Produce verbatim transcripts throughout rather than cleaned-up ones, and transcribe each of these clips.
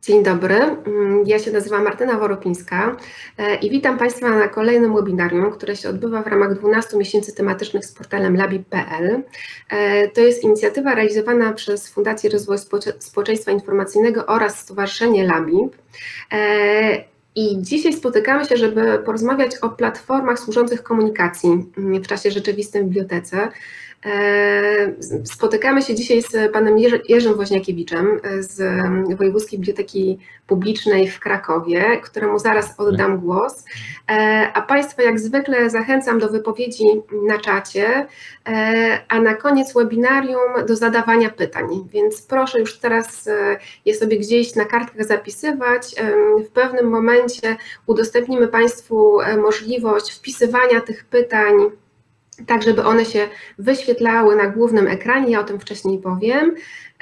Dzień dobry, ja się nazywam Martyna Woropińska i witam Państwa na kolejnym webinarium, które się odbywa w ramach dwunastu miesięcy tematycznych z portalem labib kropka pe el. To jest inicjatywa realizowana przez Fundację Rozwoju Społeczeństwa Informacyjnego oraz Stowarzyszenie labib. I dzisiaj spotykamy się, żeby porozmawiać o platformach służących komunikacji w czasie rzeczywistym w bibliotece. Spotykamy się dzisiaj z panem Jerzym Woźniakiewiczem z Wojewódzkiej Biblioteki Publicznej w Krakowie, któremu zaraz oddam głos, a Państwa jak zwykle zachęcam do wypowiedzi na czacie, a na koniec webinarium do zadawania pytań, więc proszę już teraz je sobie gdzieś na kartkach zapisywać. W pewnym momencie udostępnimy Państwu możliwość wpisywania tych pytań, tak żeby one się wyświetlały na głównym ekranie, ja o tym wcześniej powiem,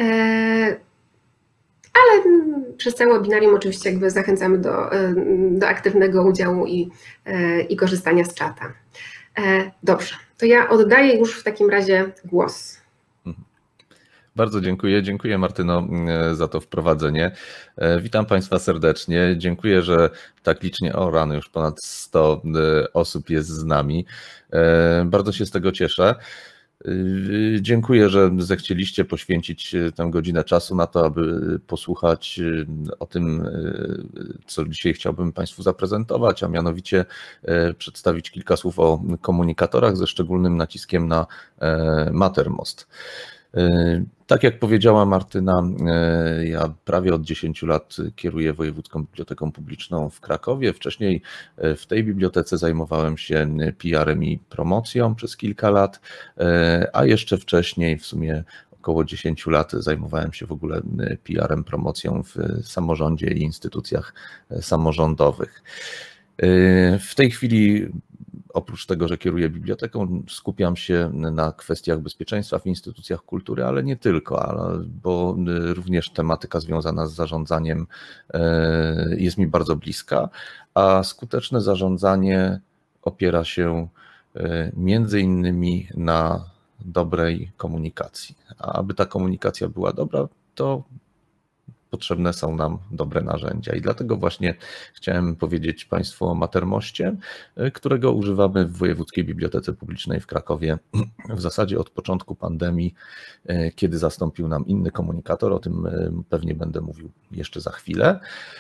ale przez całe webinarium oczywiście jakby zachęcamy do, do aktywnego udziału i, i korzystania z czata. Dobrze, to ja oddaję już w takim razie głos. Bardzo dziękuję. Dziękuję Martyno za to wprowadzenie. Witam Państwa serdecznie. Dziękuję, że tak licznie, o rany, już ponad sto osób jest z nami. Bardzo się z tego cieszę. Dziękuję, że zechcieliście poświęcić tę godzinę czasu na to, aby posłuchać o tym, co dzisiaj chciałbym Państwu zaprezentować, a mianowicie przedstawić kilka słów o komunikatorach ze szczególnym naciskiem na Mattermost. Tak jak powiedziała Martyna, ja prawie od dziesięciu lat kieruję Wojewódzką Biblioteką Publiczną w Krakowie. Wcześniej w tej bibliotece zajmowałem się P R-em i promocją przez kilka lat, a jeszcze wcześniej, w sumie około dziesięciu lat, zajmowałem się w ogóle P R-em, promocją w samorządzie i instytucjach samorządowych. W tej chwili, oprócz tego, że kieruję biblioteką, skupiam się na kwestiach bezpieczeństwa w instytucjach kultury, ale nie tylko, bo również tematyka związana z zarządzaniem jest mi bardzo bliska, a skuteczne zarządzanie opiera się między innymi na dobrej komunikacji. A aby ta komunikacja była dobra, to potrzebne są nam dobre narzędzia i dlatego właśnie chciałem powiedzieć Państwu o Mattermoście, którego używamy w Wojewódzkiej Bibliotece Publicznej w Krakowie w zasadzie od początku pandemii, kiedy zastąpił nam inny komunikator, o tym pewnie będę mówił jeszcze za chwilę.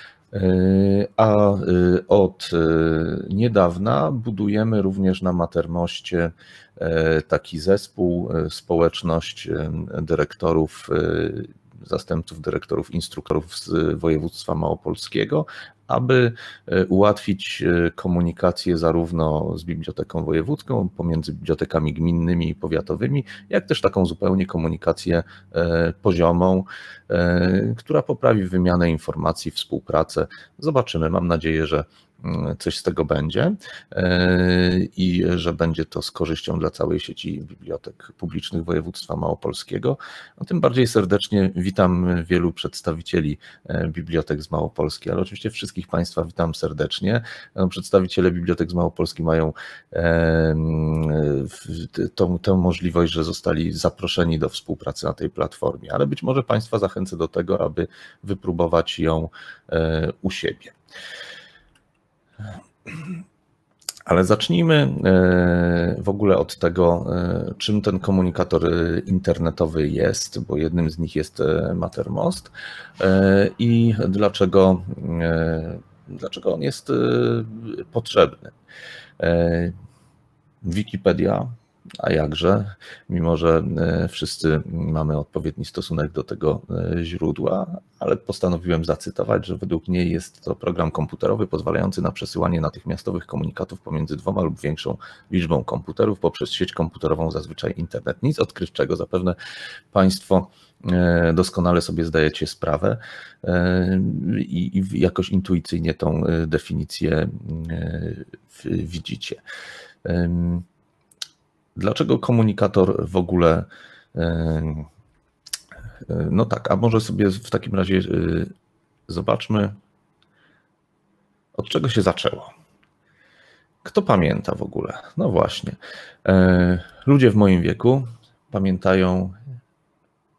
A od niedawna budujemy również na Mattermoście taki zespół, społeczność dyrektorów, zastępców dyrektorów, instruktorów z województwa małopolskiego, aby ułatwić komunikację zarówno z biblioteką wojewódzką, pomiędzy bibliotekami gminnymi i powiatowymi, jak też taką zupełnie komunikację poziomą, która poprawi wymianę informacji, współpracę. Zobaczymy, mam nadzieję, że coś z tego będzie i że będzie to z korzyścią dla całej sieci bibliotek publicznych województwa małopolskiego. No, tym bardziej serdecznie witam wielu przedstawicieli bibliotek z Małopolski, ale oczywiście wszystkich Państwa witam serdecznie. Przedstawiciele bibliotek z Małopolski mają tą, tę możliwość, że zostali zaproszeni do współpracy na tej platformie, ale być może Państwa zachęcę do tego, aby wypróbować ją u siebie. Ale zacznijmy w ogóle od tego, czym ten komunikator internetowy jest, bo jednym z nich jest Mattermost i dlaczego, dlaczego on jest potrzebny. Wikipedia, a jakże, mimo że wszyscy mamy odpowiedni stosunek do tego źródła, ale postanowiłem zacytować, że według niej jest to program komputerowy pozwalający na przesyłanie natychmiastowych komunikatów pomiędzy dwoma lub większą liczbą komputerów poprzez sieć komputerową, zazwyczaj internet. Nic odkrywczego, zapewne Państwo doskonale sobie zdajecie sprawę i jakoś intuicyjnie tą definicję widzicie. Dlaczego komunikator w ogóle? No tak, a może sobie w takim razie zobaczmy, od czego się zaczęło. Kto pamięta w ogóle? No właśnie, ludzie w moim wieku pamiętają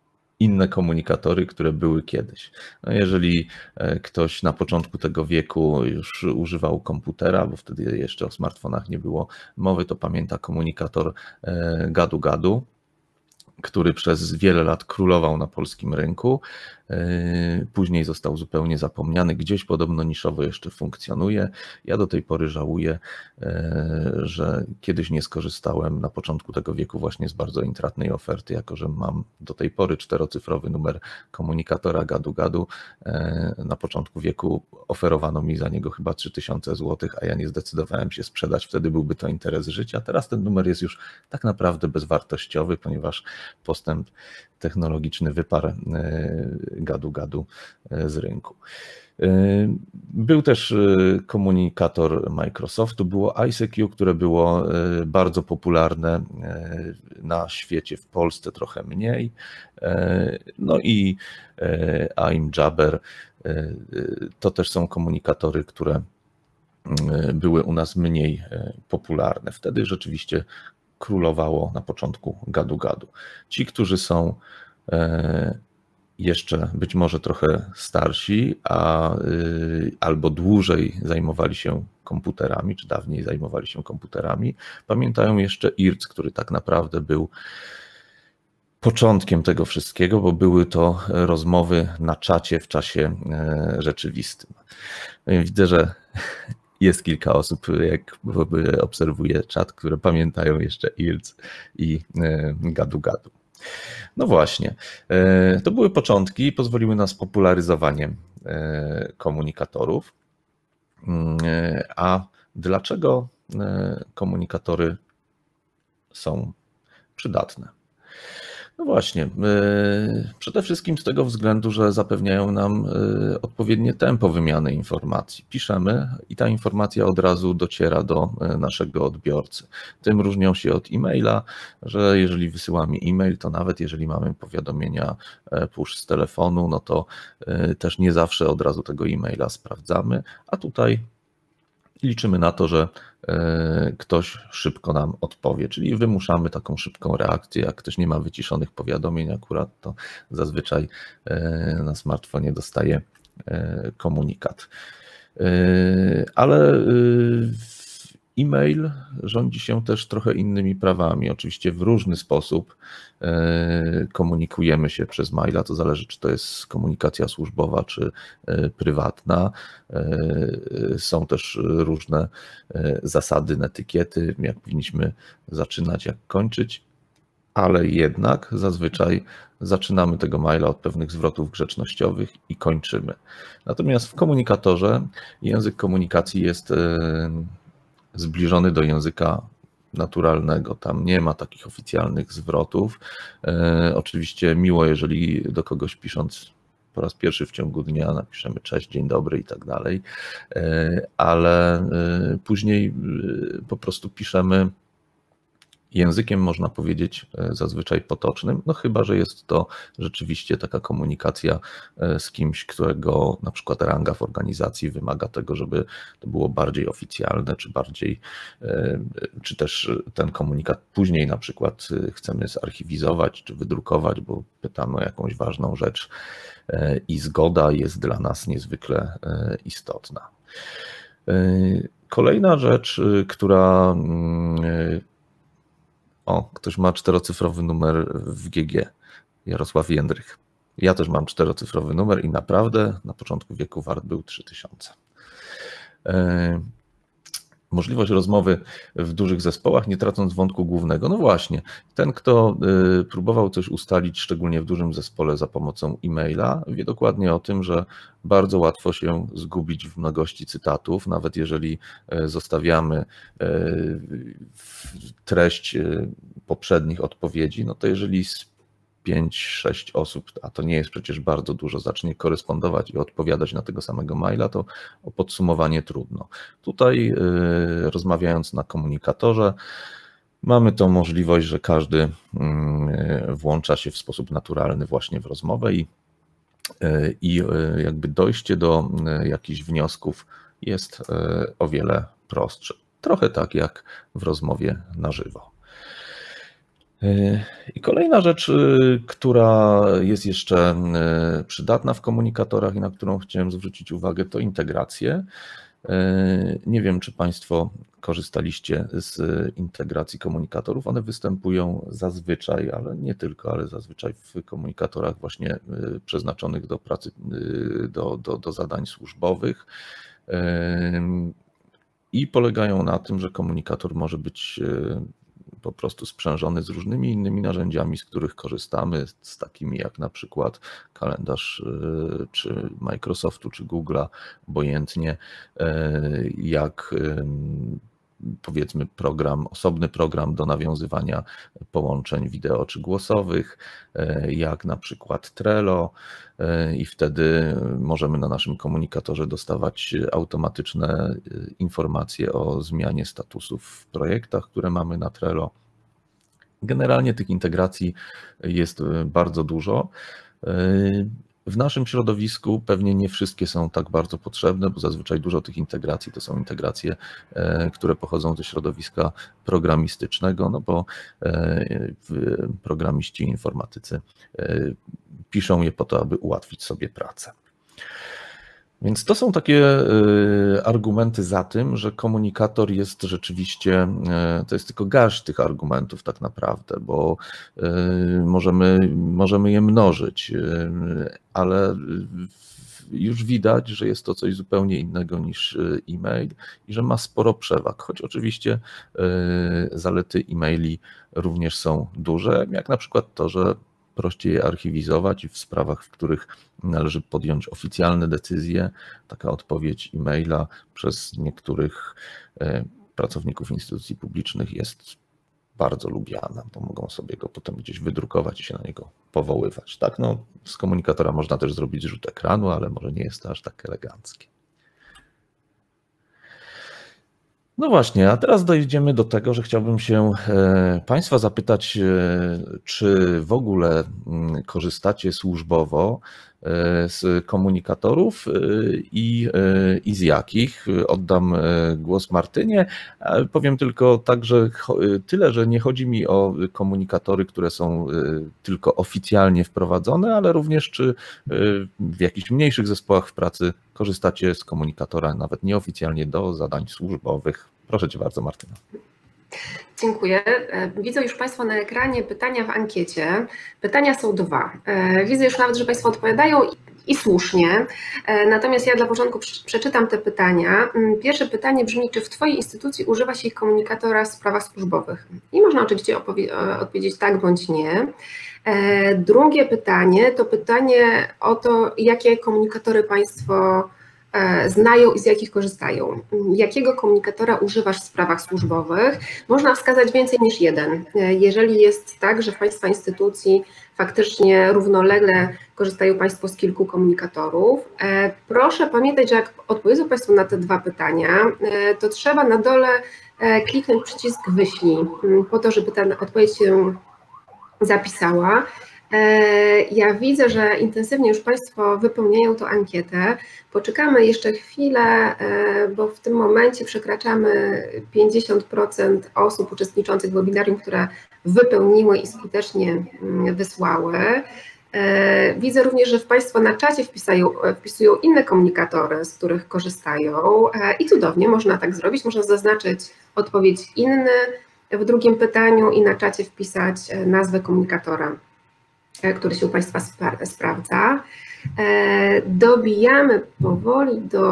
inne komunikatory, które były kiedyś. No jeżeli ktoś na początku tego wieku już używał komputera, bo wtedy jeszcze o smartfonach nie było mowy, to pamięta komunikator gadu-gadu, który przez wiele lat królował na polskim rynku. Później został zupełnie zapomniany, gdzieś podobno niszowo jeszcze funkcjonuje. Ja do tej pory żałuję, że kiedyś nie skorzystałem na początku tego wieku właśnie z bardzo intratnej oferty, jako że mam do tej pory czterocyfrowy numer komunikatora gadu-gadu. Na początku wieku oferowano mi za niego chyba trzy tysiące złotych, a ja nie zdecydowałem się sprzedać, wtedy byłby to interes życia. Teraz ten numer jest już tak naprawdę bezwartościowy, ponieważ postęp technologiczny wyparł gadu-gadu z rynku. Był też komunikator Microsoftu, było I C Q, które było bardzo popularne na świecie, w Polsce trochę mniej. No i IMJabber to też są komunikatory, które były u nas mniej popularne. Wtedy rzeczywiście królowało na początku gadu-gadu. Ci, którzy są jeszcze być może trochę starsi, a albo dłużej zajmowali się komputerami, czy dawniej zajmowali się komputerami, pamiętają jeszcze I R C, który tak naprawdę był początkiem tego wszystkiego, bo były to rozmowy na czacie w czasie rzeczywistym. Widzę, że jest kilka osób, jak obserwuję czat, które pamiętają jeszcze I R C i gadu-gadu. No właśnie, to były początki, pozwoliły na spopularyzowanie komunikatorów. A dlaczego komunikatory są przydatne? No właśnie, przede wszystkim z tego względu, że zapewniają nam odpowiednie tempo wymiany informacji. Piszemy i ta informacja od razu dociera do naszego odbiorcy. Tym różnią się od e-maila, że jeżeli wysyłamy e-mail, to nawet jeżeli mamy powiadomienia push z telefonu, no to też nie zawsze od razu tego e-maila sprawdzamy, a tutaj liczymy na to, że ktoś szybko nam odpowie, czyli wymuszamy taką szybką reakcję. Jak ktoś nie ma wyciszonych powiadomień akurat, to zazwyczaj na smartfonie dostaje komunikat. Ale e-mail rządzi się też trochę innymi prawami. Oczywiście w różny sposób komunikujemy się przez maila, to zależy, czy to jest komunikacja służbowa, czy prywatna. Są też różne zasady, etykiety, jak powinniśmy zaczynać, jak kończyć, ale jednak zazwyczaj zaczynamy tego maila od pewnych zwrotów grzecznościowych i kończymy. Natomiast w komunikatorze język komunikacji jest zbliżony do języka naturalnego. Tam nie ma takich oficjalnych zwrotów. Oczywiście miło, jeżeli do kogoś pisząc po raz pierwszy w ciągu dnia napiszemy cześć, dzień dobry i tak dalej, ale później po prostu piszemy językiem, można powiedzieć, zazwyczaj potocznym, no chyba że jest to rzeczywiście taka komunikacja z kimś, którego na przykład ranga w organizacji wymaga tego, żeby to było bardziej oficjalne, czy bardziej, czy też ten komunikat później na przykład chcemy zarchiwizować, czy wydrukować, bo pytamy o jakąś ważną rzecz i zgoda jest dla nas niezwykle istotna. Kolejna rzecz, która O, ktoś ma czterocyfrowy numer w G G. Jarosław Jędrych. Ja też mam czterocyfrowy numer i naprawdę na początku wieku wart był trzy tysiące. Możliwość rozmowy w dużych zespołach, nie tracąc wątku głównego. No właśnie, ten, kto próbował coś ustalić, szczególnie w dużym zespole za pomocą e-maila, wie dokładnie o tym, że bardzo łatwo się zgubić w mnogości cytatów, nawet jeżeli zostawiamy treść poprzednich odpowiedzi, no to jeżeli pięć sześć osób, a to nie jest przecież bardzo dużo, zacznie korespondować i odpowiadać na tego samego maila, to o podsumowanie trudno. Tutaj rozmawiając na komunikatorze, mamy tą możliwość, że każdy włącza się w sposób naturalny właśnie w rozmowę i, i jakby dojście do jakichś wniosków jest o wiele prostsze. Trochę tak jak w rozmowie na żywo. I kolejna rzecz, która jest jeszcze przydatna w komunikatorach i na którą chciałem zwrócić uwagę, to integracje. Nie wiem, czy Państwo korzystaliście z integracji komunikatorów. One występują zazwyczaj, ale nie tylko, ale zazwyczaj w komunikatorach właśnie przeznaczonych do pracy, do, do, do zadań służbowych. I polegają na tym, że komunikator może być po prostu sprzężony z różnymi innymi narzędziami, z których korzystamy, z takimi jak na przykład kalendarz czy Microsoftu, czy Google'a, obojętnie, jak powiedzmy program, osobny program do nawiązywania połączeń wideo czy głosowych, jak na przykład Trello, i wtedy możemy na naszym komunikatorze dostawać automatyczne informacje o zmianie statusów w projektach, które mamy na Trello. Generalnie tych integracji jest bardzo dużo. W naszym środowisku pewnie nie wszystkie są tak bardzo potrzebne, bo zazwyczaj dużo tych integracji to są integracje, które pochodzą ze środowiska programistycznego, no bo programiści, informatycy piszą je po to, aby ułatwić sobie pracę. Więc to są takie argumenty za tym, że komunikator jest rzeczywiście, to jest tylko garść tych argumentów tak naprawdę, bo możemy, możemy je mnożyć, ale już widać, że jest to coś zupełnie innego niż e-mail i że ma sporo przewag, choć oczywiście zalety e-maili również są duże, jak na przykład to, że prościej je archiwizować i w sprawach, w których należy podjąć oficjalne decyzje, taka odpowiedź e-maila przez niektórych pracowników instytucji publicznych jest bardzo lubiana, bo mogą sobie go potem gdzieś wydrukować i się na niego powoływać. Tak, no, z komunikatora można też zrobić rzut ekranu, ale może nie jest to aż tak eleganckie. No właśnie, a teraz dojdziemy do tego, że chciałbym się Państwa zapytać, czy w ogóle korzystacie służbowo z komunikatorów i, i z jakich. Oddam głos Martynie. Powiem tylko tak, że tyle, że nie chodzi mi o komunikatory, które są tylko oficjalnie wprowadzone, ale również czy w jakichś mniejszych zespołach w pracy korzystacie z komunikatora nawet nieoficjalnie do zadań służbowych. Proszę Cię bardzo, Martyna. Dziękuję. Widzę już Państwo na ekranie pytania w ankiecie. Pytania są dwa. Widzę już nawet, że Państwo odpowiadają i słusznie. Natomiast ja dla porządku przeczytam te pytania. Pierwsze pytanie brzmi, czy w Twojej instytucji używa się komunikatora w sprawach służbowych? I można oczywiście odpowiedzieć tak bądź nie. Drugie pytanie to pytanie o to, jakie komunikatory Państwo znają i z jakich korzystają. Jakiego komunikatora używasz w sprawach służbowych? Można wskazać więcej niż jeden. Jeżeli jest tak, że w Państwa instytucji faktycznie równolegle korzystają Państwo z kilku komunikatorów, proszę pamiętać, że jak odpowiedzą Państwo na te dwa pytania, to trzeba na dole kliknąć przycisk wyślij, po to, żeby ta odpowiedź się zapisała. Ja widzę, że intensywnie już Państwo wypełniają tę ankietę. Poczekamy jeszcze chwilę, bo w tym momencie przekraczamy pięćdziesiąt procent osób uczestniczących w webinarium, które wypełniły i skutecznie wysłały. Widzę również, że Państwo na czacie wpisają, wpisują inne komunikatory, z których korzystają i cudownie, można tak zrobić, można zaznaczyć odpowiedź inny w drugim pytaniu i na czacie wpisać nazwę komunikatora, który się u Państwa sprawdza. Dobijamy powoli do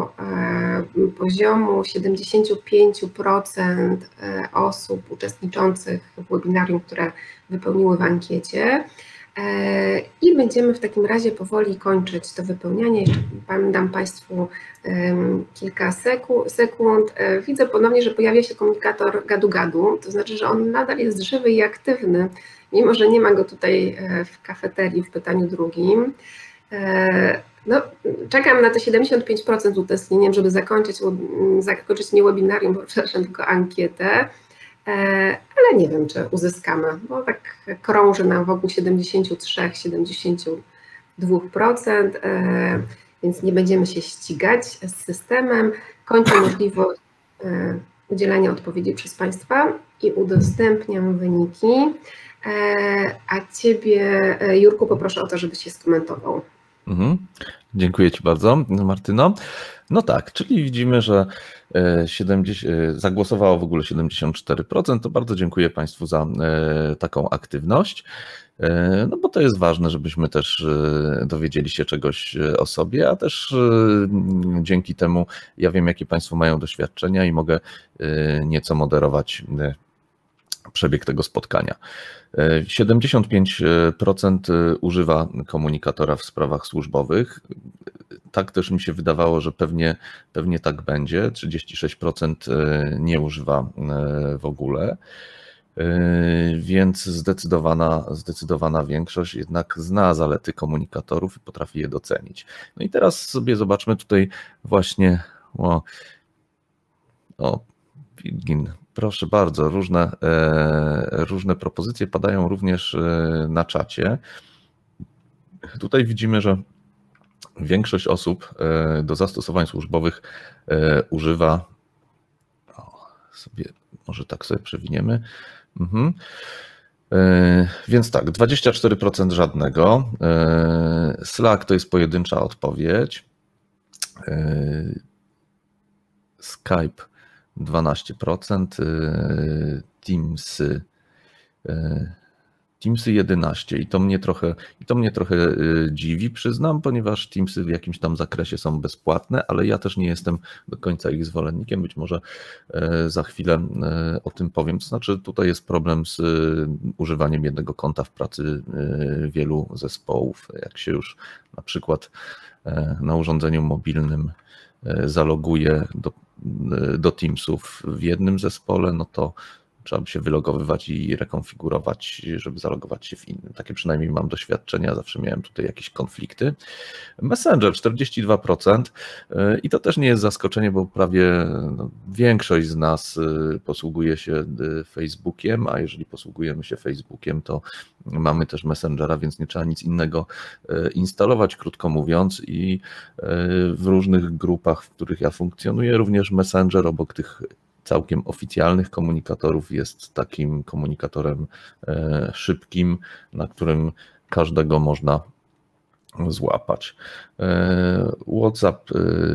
poziomu siedemdziesiąt pięć procent osób uczestniczących w webinarium, które wypełniły w ankiecie. I będziemy w takim razie powoli kończyć to wypełnianie. Dam Państwu kilka sekund. Widzę ponownie, że pojawia się komunikator gadu-gadu, to znaczy, że on nadal jest żywy i aktywny, mimo że nie ma go tutaj w kafeterii w pytaniu drugim. No, czekam na te siedemdziesiąt pięć procent z utęsknieniem, żeby zakończyć, zakończyć nie webinarium, przepraszam, tylko ankietę. Ale nie wiem, czy uzyskamy, bo tak krąży nam wokół siedemdziesiąt trzy do siedemdziesięciu dwóch procent, więc nie będziemy się ścigać z systemem. Kończę możliwość udzielania odpowiedzi przez Państwa i udostępniam wyniki. A Ciebie, Jurku, poproszę o to, żebyś się skomentował. Mhm. Dziękuję Ci bardzo, Martyno. No tak, czyli widzimy, że siedemdziesiąt, zagłosowało w ogóle siedemdziesiąt cztery procent. To bardzo dziękuję Państwu za taką aktywność. No bo to jest ważne, żebyśmy też dowiedzieli się czegoś o sobie, a też dzięki temu ja wiem, jakie Państwo mają doświadczenia i mogę nieco moderować przebieg tego spotkania. siedemdziesiąt pięć procent używa komunikatora w sprawach służbowych. Tak też mi się wydawało, że pewnie, pewnie tak będzie. trzydzieści sześć procent nie używa w ogóle. Więc zdecydowana, zdecydowana większość jednak zna zalety komunikatorów i potrafi je docenić. No i teraz sobie zobaczmy tutaj właśnie, o, o Wilgin, proszę bardzo, różne, różne propozycje padają również na czacie. Tutaj widzimy, że większość osób do zastosowań służbowych używa, o, sobie, może tak sobie przewiniemy, mhm. Więc tak, dwadzieścia cztery procent żadnego, Slack to jest pojedyncza odpowiedź, Skype dwanaście procent, Teamsy, Teamsy jedenaście procent i to mnie trochę, i to mnie trochę dziwi, przyznam, ponieważ Teamsy w jakimś tam zakresie są bezpłatne, ale ja też nie jestem do końca ich zwolennikiem, być może za chwilę o tym powiem. To znaczy tutaj jest problem z używaniem jednego konta w pracy wielu zespołów. Jak się już na przykład na urządzeniu mobilnym zaloguje do, do Teamsów w jednym zespole, no to trzeba by się wylogowywać i rekonfigurować, żeby zalogować się w innym. Takie przynajmniej mam doświadczenia, zawsze miałem tutaj jakieś konflikty. Messenger czterdzieści dwa procent i to też nie jest zaskoczenie, bo prawie no, większość z nas posługuje się Facebookiem, a jeżeli posługujemy się Facebookiem, to mamy też Messengera, więc nie trzeba nic innego instalować, krótko mówiąc, i w różnych grupach, w których ja funkcjonuję, również Messenger obok tych całkiem oficjalnych komunikatorów jest takim komunikatorem szybkim, na którym każdego można złapać. WhatsApp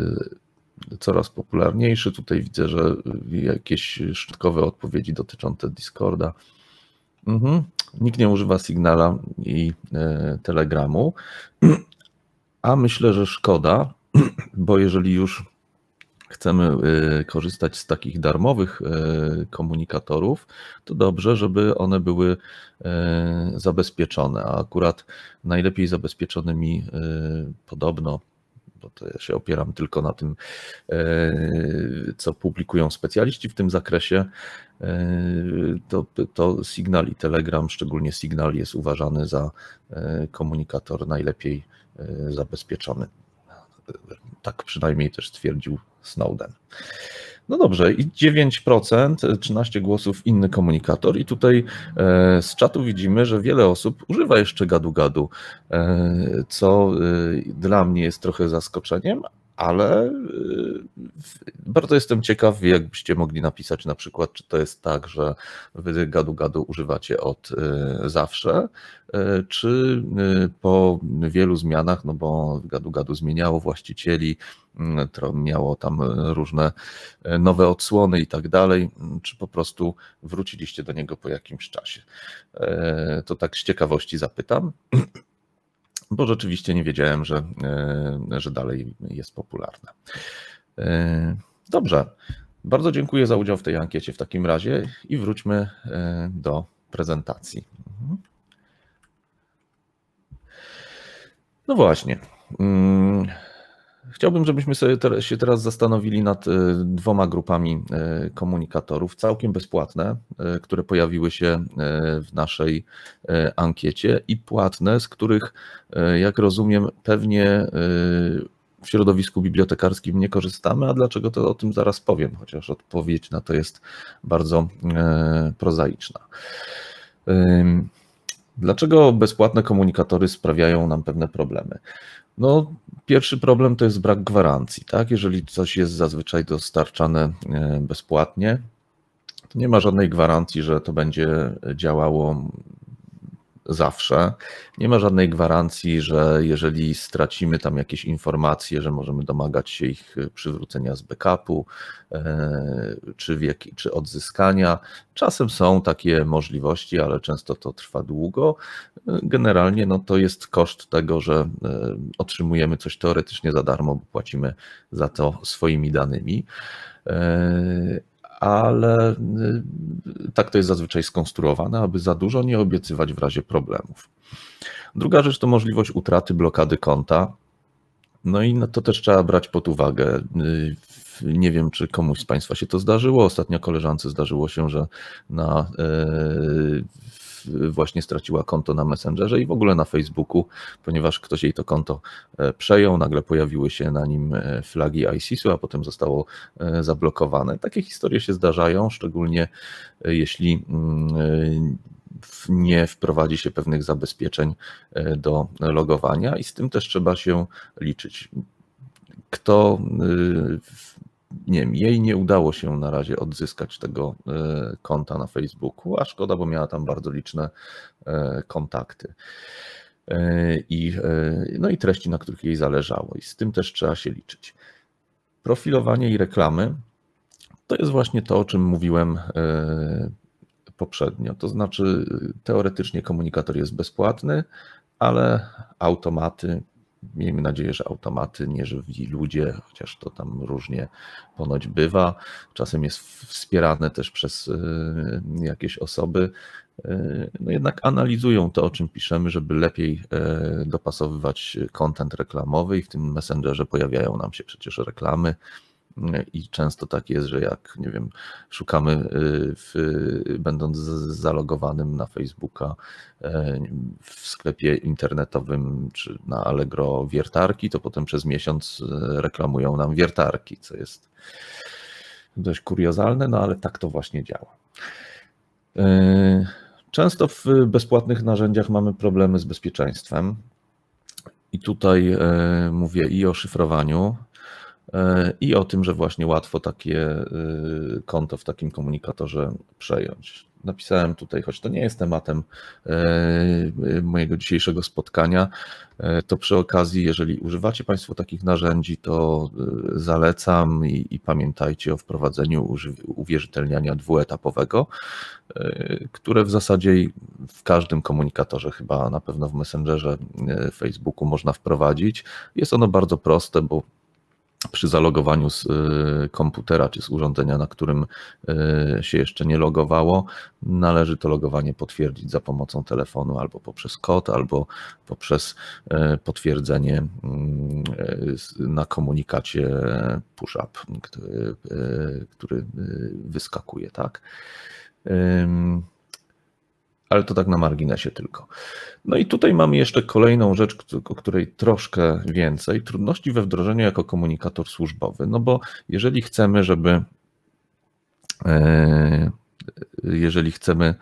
coraz popularniejszy. Tutaj widzę, że jakieś szybkowe odpowiedzi dotyczące Discorda. Mhm. Nikt nie używa Signala i Telegramu, a myślę, że szkoda, bo jeżeli już chcemy korzystać z takich darmowych komunikatorów, to dobrze, żeby one były zabezpieczone, a akurat najlepiej zabezpieczonymi podobno, bo to ja się opieram tylko na tym, co publikują specjaliści w tym zakresie, to, to Signal i Telegram, szczególnie Signal, jest uważany za komunikator najlepiej zabezpieczony. Tak przynajmniej też stwierdził Snowden. No dobrze, i dziewięć procent, trzynaście głosów, inny komunikator, i tutaj z czatu widzimy, że wiele osób używa jeszcze gadu-gadu, co dla mnie jest trochę zaskoczeniem, ale bardzo jestem ciekaw, jakbyście mogli napisać na przykład, czy to jest tak, że wy gadu-gadu używacie od zawsze, czy po wielu zmianach, no bo gadu-gadu zmieniało właścicieli, miało tam różne nowe odsłony i tak dalej, czy po prostu wróciliście do niego po jakimś czasie. To tak z ciekawości zapytam, bo rzeczywiście nie wiedziałem, że, że dalej jest popularne. Dobrze, bardzo dziękuję za udział w tej ankiecie w takim razie i wróćmy do prezentacji. No właśnie. Chciałbym, żebyśmy sobie się teraz zastanowili nad dwoma grupami komunikatorów, całkiem bezpłatne, które pojawiły się w naszej ankiecie, i płatne, z których, jak rozumiem, pewnie w środowisku bibliotekarskim nie korzystamy. A dlaczego, to o tym zaraz powiem, chociaż odpowiedź na to jest bardzo prozaiczna. Dlaczego bezpłatne komunikatory sprawiają nam pewne problemy? No, pierwszy problem to jest brak gwarancji, tak? Jeżeli coś jest zazwyczaj dostarczane bezpłatnie, to nie ma żadnej gwarancji, że to będzie działało zawsze. Nie ma żadnej gwarancji, że jeżeli stracimy tam jakieś informacje, że możemy domagać się ich przywrócenia z backupu czy, wiek, czy odzyskania. Czasem są takie możliwości, ale często to trwa długo. Generalnie no, to jest koszt tego, że otrzymujemy coś teoretycznie za darmo, bo płacimy za to swoimi danymi. Ale tak to jest zazwyczaj skonstruowane, aby za dużo nie obiecywać w razie problemów. Druga rzecz to możliwość utraty blokady konta. No i no to też trzeba brać pod uwagę. Nie wiem, czy komuś z Państwa się to zdarzyło. Ostatnio koleżance zdarzyło się, że na, właśnie straciła konto na Messengerze i w ogóle na Facebooku, ponieważ ktoś jej to konto przejął, nagle pojawiły się na nim flagi I S I S-u, a potem zostało zablokowane. Takie historie się zdarzają, szczególnie jeśli nie wprowadzi się pewnych zabezpieczeń do logowania i z tym też trzeba się liczyć. Kto, nie wiem, jej nie udało się na razie odzyskać tego konta na Facebooku, a szkoda, bo miała tam bardzo liczne kontakty i, no i treści, na których jej zależało i z tym też trzeba się liczyć. Profilowanie i reklamy to jest właśnie to, o czym mówiłem poprzednio, to znaczy teoretycznie komunikator jest bezpłatny, ale automaty, miejmy nadzieję, że automaty, nie żywi ludzie, chociaż to tam różnie ponoć bywa, czasem jest wspierane też przez jakieś osoby, no jednak analizują to, o czym piszemy, żeby lepiej dopasowywać content reklamowy i w tym Messengerze pojawiają nam się przecież reklamy. I często tak jest, że jak, nie wiem, szukamy, w, będąc zalogowanym na Facebooka w sklepie internetowym czy na Allegro wiertarki, to potem przez miesiąc reklamują nam wiertarki, co jest dość kuriozalne, no ale tak to właśnie działa. Często w bezpłatnych narzędziach mamy problemy z bezpieczeństwem i tutaj mówię i o szyfrowaniu, i o tym, że właśnie łatwo takie konto w takim komunikatorze przejąć. Napisałem tutaj, choć to nie jest tematem mojego dzisiejszego spotkania, to przy okazji, jeżeli używacie Państwo takich narzędzi, to zalecam i, i pamiętajcie o wprowadzeniu uwierzytelniania dwuetapowego, które w zasadzie w każdym komunikatorze, chyba na pewno w Messengerze, Facebooku można wprowadzić. Jest ono bardzo proste, bo przy zalogowaniu z komputera czy z urządzenia, na którym się jeszcze nie logowało, należy to logowanie potwierdzić za pomocą telefonu albo poprzez kod, albo poprzez potwierdzenie na komunikacie push-up, który, który wyskakuje, tak? Ale to tak na marginesie tylko. No i tutaj mamy jeszcze kolejną rzecz, o której troszkę więcej. Trudności we wdrożeniu jako komunikator służbowy. No bo jeżeli chcemy, żeby jeżeli chcemy,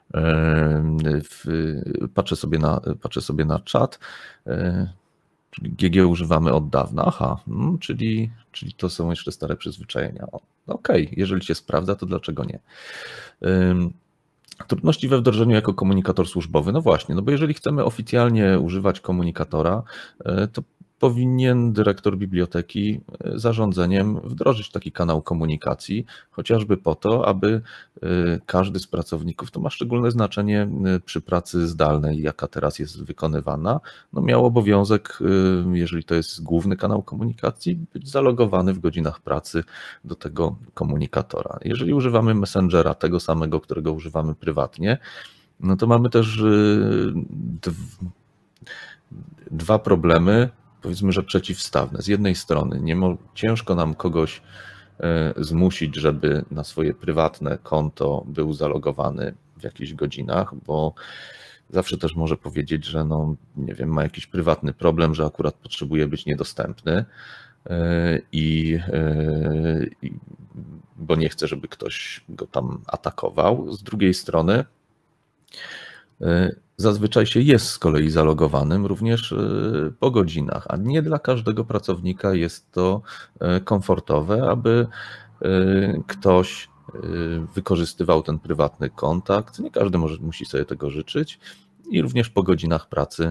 patrzę sobie na, patrzę sobie na czat, czyli G G używamy od dawna, aha, czyli, czyli to są jeszcze stare przyzwyczajenia. Okej, okay, jeżeli się sprawdza, to dlaczego nie? Trudności we wdrożeniu jako komunikator służbowy. No właśnie, no bo jeżeli chcemy oficjalnie używać komunikatora, to powinien dyrektor biblioteki zarządzeniem wdrożyć taki kanał komunikacji, chociażby po to, aby każdy z pracowników, to ma szczególne znaczenie przy pracy zdalnej, jaka teraz jest wykonywana, no miał obowiązek, jeżeli to jest główny kanał komunikacji, być zalogowany w godzinach pracy do tego komunikatora. Jeżeli używamy Messengera, tego samego, którego używamy prywatnie, no to mamy też dwa problemy, powiedzmy, że przeciwstawne. Z jednej strony nie mo- ciężko nam kogoś zmusić, żeby na swoje prywatne konto był zalogowany w jakichś godzinach, bo zawsze też może powiedzieć, że no, nie wiem, ma jakiś prywatny problem, że akurat potrzebuje być niedostępny i, i bo nie chce, żeby ktoś go tam atakował. Z drugiej strony zazwyczaj się jest z kolei zalogowanym również po godzinach, a nie dla każdego pracownika jest to komfortowe, aby ktoś wykorzystywał ten prywatny kontakt. Nie każdy może, musi sobie tego życzyć i również po godzinach pracy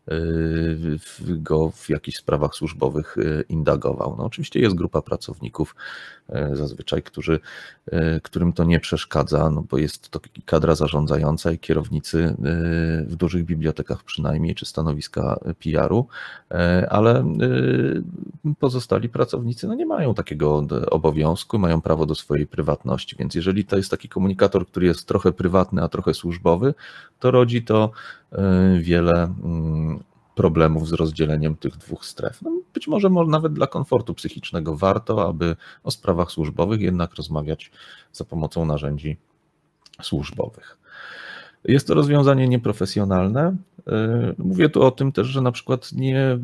go w jakichś sprawach służbowych indagował. No oczywiście jest grupa pracowników zazwyczaj, którzy, którym to nie przeszkadza, no bo jest to kadra zarządzająca i kierownicy w dużych bibliotekach przynajmniej, czy stanowiska P R-u, ale pozostali pracownicy no nie mają takiego obowiązku, mają prawo do swojej prywatności, więc jeżeli to jest taki komunikator, który jest trochę prywatny, a trochę służbowy, to rodzi to wiele problemów z rozdzieleniem tych dwóch stref. No być może nawet dla komfortu psychicznego warto, aby o sprawach służbowych jednak rozmawiać za pomocą narzędzi służbowych. Jest to rozwiązanie nieprofesjonalne. Mówię tu o tym też, że na przykład nie,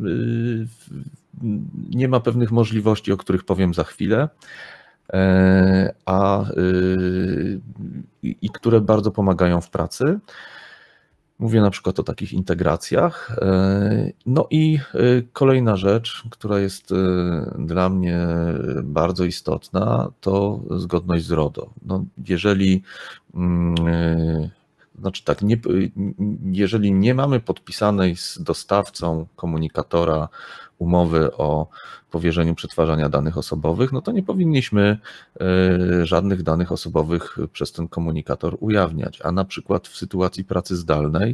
nie ma pewnych możliwości, o których powiem za chwilę, a i które bardzo pomagają w pracy. Mówię na przykład o takich integracjach. No i kolejna rzecz, która jest dla mnie bardzo istotna, to zgodność z RODO. No jeżeli, znaczy tak, nie, jeżeli nie mamy podpisanej z dostawcą komunikatora umowy o powierzeniu przetwarzania danych osobowych, no to nie powinniśmy żadnych danych osobowych przez ten komunikator ujawniać, a na przykład w sytuacji pracy zdalnej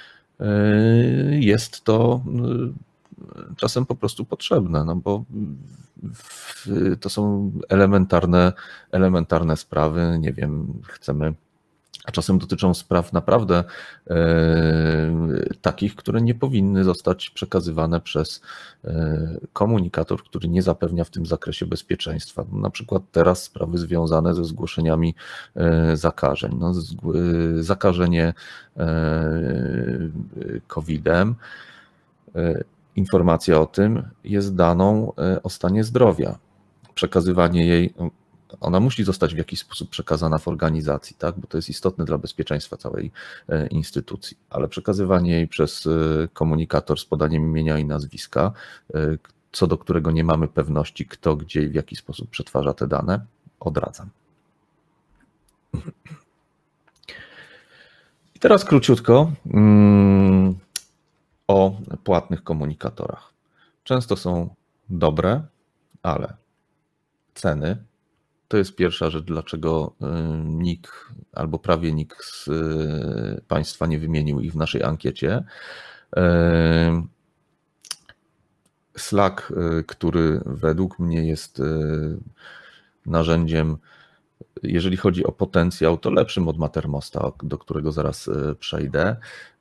jest to czasem po prostu potrzebne, no bo to są elementarne, elementarne sprawy, nie wiem, chcemy, a czasem dotyczą spraw naprawdę e, takich, które nie powinny zostać przekazywane przez e, komunikator, który nie zapewnia w tym zakresie bezpieczeństwa. Na przykład teraz sprawy związane ze zgłoszeniami e, zakażeń. No, zg- zakażenie e, kowidem, e, informacja o tym jest daną e, o stanie zdrowia. Przekazywanie jej, ona musi zostać w jakiś sposób przekazana w organizacji, tak? Bo to jest istotne dla bezpieczeństwa całej instytucji, ale przekazywanie jej przez komunikator z podaniem imienia i nazwiska, co do którego nie mamy pewności, kto, gdzie i w jaki sposób przetwarza te dane, odradzam. I teraz króciutko mm, o płatnych komunikatorach. Często są dobre, ale ceny to jest pierwsza rzecz, dlaczego nikt albo prawie nikt z Państwa nie wymienił ich w naszej ankiecie. Slack, który według mnie jest narzędziem, jeżeli chodzi o potencjał, to lepszym od Mattermosta, do którego zaraz przejdę.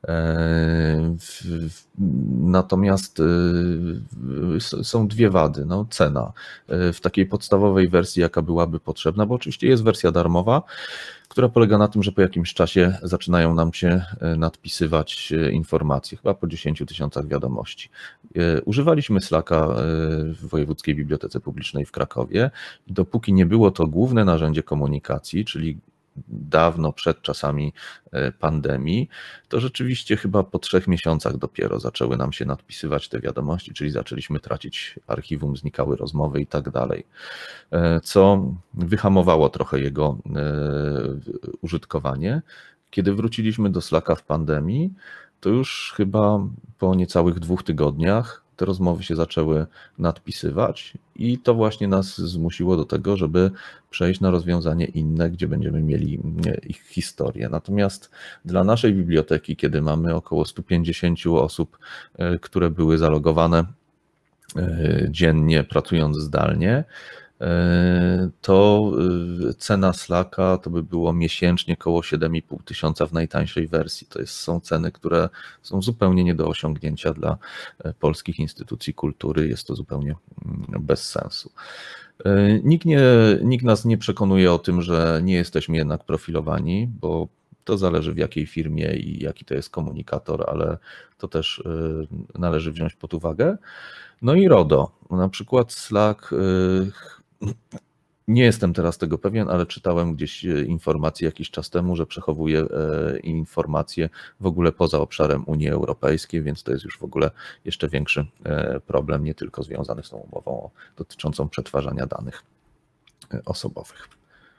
Natomiast są dwie wady. No, cena w takiej podstawowej wersji, jaka byłaby potrzebna, bo oczywiście jest wersja darmowa, która polega na tym, że po jakimś czasie zaczynają nam się nadpisywać informacje, chyba po dziesięciu tysiącach wiadomości. Używaliśmy Slacka w Wojewódzkiej Bibliotece Publicznej w Krakowie i dopóki nie było to główne narzędzie komunikacji, czyli dawno przed czasami pandemii, to rzeczywiście chyba po trzech miesiącach dopiero zaczęły nam się nadpisywać te wiadomości, czyli zaczęliśmy tracić archiwum, znikały rozmowy i tak dalej, co wyhamowało trochę jego użytkowanie. Kiedy wróciliśmy do Slacka w pandemii, to już chyba po niecałych dwóch tygodniach te rozmowy się zaczęły nadpisywać i to właśnie nas zmusiło do tego, żeby przejść na rozwiązanie inne, gdzie będziemy mieli ich historię. Natomiast dla naszej biblioteki, kiedy mamy około stu pięćdziesięciu osób, które były zalogowane dziennie pracując zdalnie, to cena Slacka to by było miesięcznie około siedem i pół tysiąca w najtańszej wersji. To jest, są ceny, które są zupełnie nie do osiągnięcia dla polskich instytucji kultury. Jest to zupełnie bez sensu. Nikt, nie, nikt nas nie przekonuje o tym, że nie jesteśmy jednak profilowani, bo to zależy w jakiej firmie i jaki to jest komunikator, ale to też należy wziąć pod uwagę. No i RODO. Na przykład Slack Nie jestem teraz tego pewien, ale czytałem gdzieś informację jakiś czas temu, że przechowuje informacje w ogóle poza obszarem Unii Europejskiej, więc to jest już w ogóle jeszcze większy problem, nie tylko związany z tą umową dotyczącą przetwarzania danych osobowych.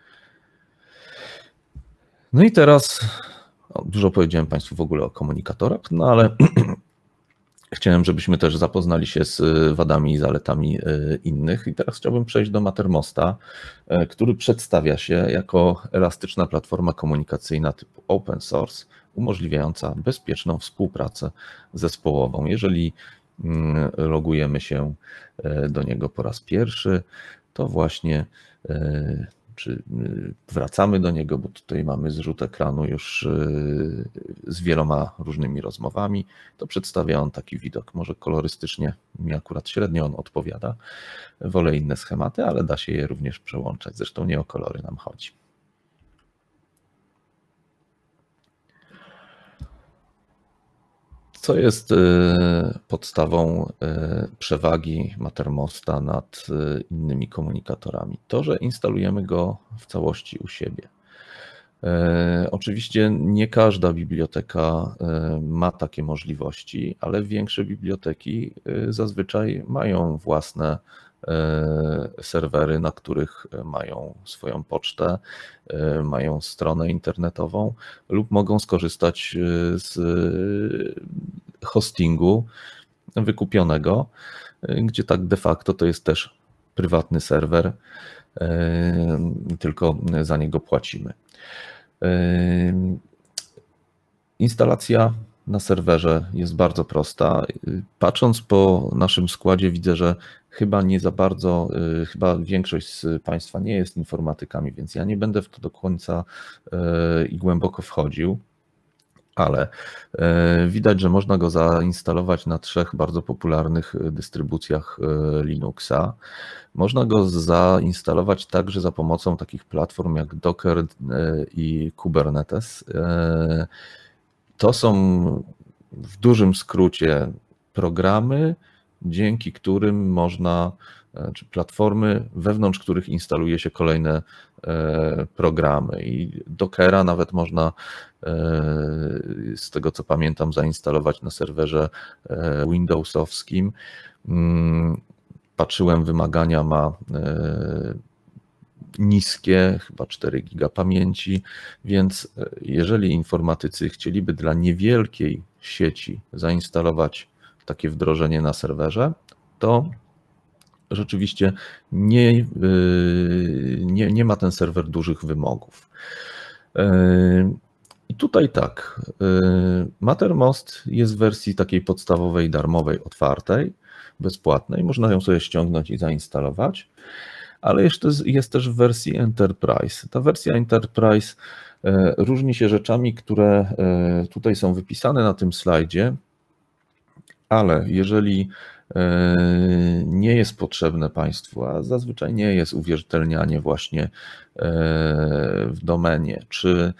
No i teraz o, dużo powiedziałem Państwu w ogóle o komunikatorach, no ale chciałem, żebyśmy też zapoznali się z wadami i zaletami innych. I teraz chciałbym przejść do Mattermosta, który przedstawia się jako elastyczna platforma komunikacyjna typu open source, umożliwiająca bezpieczną współpracę zespołową. Jeżeli logujemy się do niego po raz pierwszy, to właśnie czy wracamy do niego, bo tutaj mamy zrzut ekranu już z wieloma różnymi rozmowami, to przedstawia on taki widok. Może kolorystycznie mi akurat średnio on odpowiada. Wolę inne schematy, ale da się je również przełączać. Zresztą nie o kolory nam chodzi. Co jest podstawą przewagi Mattermosta nad innymi komunikatorami? To, że instalujemy go w całości u siebie. Oczywiście nie każda biblioteka ma takie możliwości, ale większe biblioteki zazwyczaj mają własne serwery, na których mają swoją pocztę, mają stronę internetową lub mogą skorzystać z hostingu wykupionego, gdzie tak de facto to jest też prywatny serwer, tylko za niego płacimy. Instalacja na serwerze jest bardzo prosta. Patrząc po naszym składzie widzę, że chyba nie za bardzo, chyba większość z Państwa nie jest informatykami, więc ja nie będę w to do końca i głęboko wchodził, ale widać, że można go zainstalować na trzech bardzo popularnych dystrybucjach Linuxa. Można go zainstalować także za pomocą takich platform jak Docker i Kubernetes. To są w dużym skrócie programy, dzięki którym można, czy platformy, wewnątrz których instaluje się kolejne programy. I Dockera nawet można, z tego co pamiętam, zainstalować na serwerze Windowsowskim. Patrzyłem, wymagania ma niskie, chyba cztery giga pamięci, więc jeżeli informatycy chcieliby dla niewielkiej sieci zainstalować takie wdrożenie na serwerze, to rzeczywiście nie, nie, nie ma ten serwer dużych wymogów. I tutaj tak, Mattermost jest w wersji takiej podstawowej, darmowej, otwartej, bezpłatnej, można ją sobie ściągnąć i zainstalować, ale jeszcze jest też w wersji Enterprise. Ta wersja Enterprise różni się rzeczami, które tutaj są wypisane na tym slajdzie, ale jeżeli nie jest potrzebne Państwu, a zazwyczaj nie jest uwierzytelnianie właśnie w domenie, czy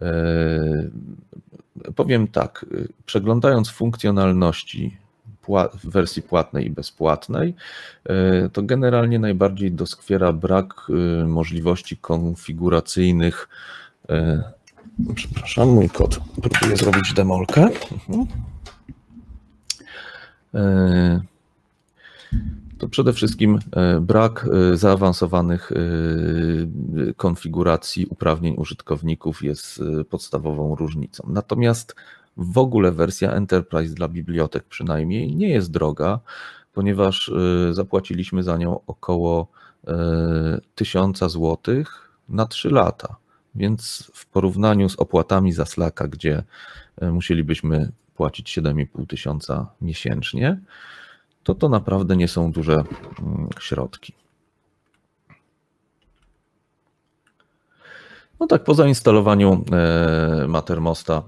powiem tak, przeglądając funkcjonalności w wersji płatnej i bezpłatnej, to generalnie najbardziej doskwiera brak możliwości konfiguracyjnych. Przepraszam, mój kot próbuje zrobić demolkę. To przede wszystkim brak zaawansowanych konfiguracji uprawnień użytkowników jest podstawową różnicą. Natomiast w ogóle wersja Enterprise dla bibliotek przynajmniej nie jest droga, ponieważ zapłaciliśmy za nią około tysiąc złotych na trzy lata. Więc w porównaniu z opłatami za Slacka, gdzie musielibyśmy płacić siedem i pół tysiąca miesięcznie, to to naprawdę nie są duże środki. No tak, po zainstalowaniu Mattermosta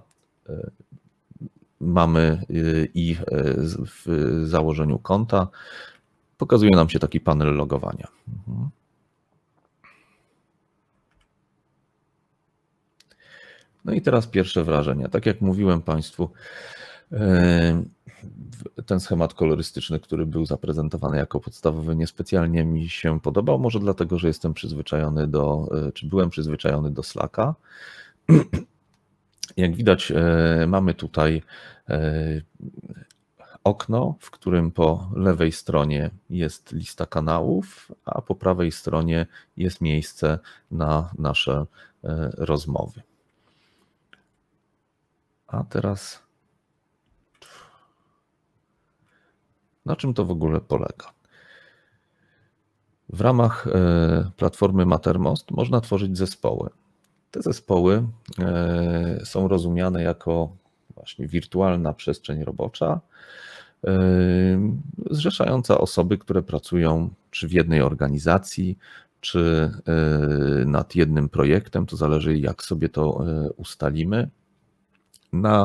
mamy i w założeniu konta pokazuje nam się taki panel logowania. No i teraz pierwsze wrażenia. Tak jak mówiłem Państwu, ten schemat kolorystyczny, który był zaprezentowany jako podstawowy, niespecjalnie mi się podobał, może dlatego, że jestem przyzwyczajony do, czy byłem przyzwyczajony do Slacka. Jak widać, mamy tutaj okno, w którym po lewej stronie jest lista kanałów, a po prawej stronie jest miejsce na nasze rozmowy. A teraz, na czym to w ogóle polega? W ramach platformy Mattermost można tworzyć zespoły. Te zespoły są rozumiane jako właśnie wirtualna przestrzeń robocza, zrzeszająca osoby, które pracują czy w jednej organizacji, czy nad jednym projektem, to zależy, jak sobie to ustalimy. Na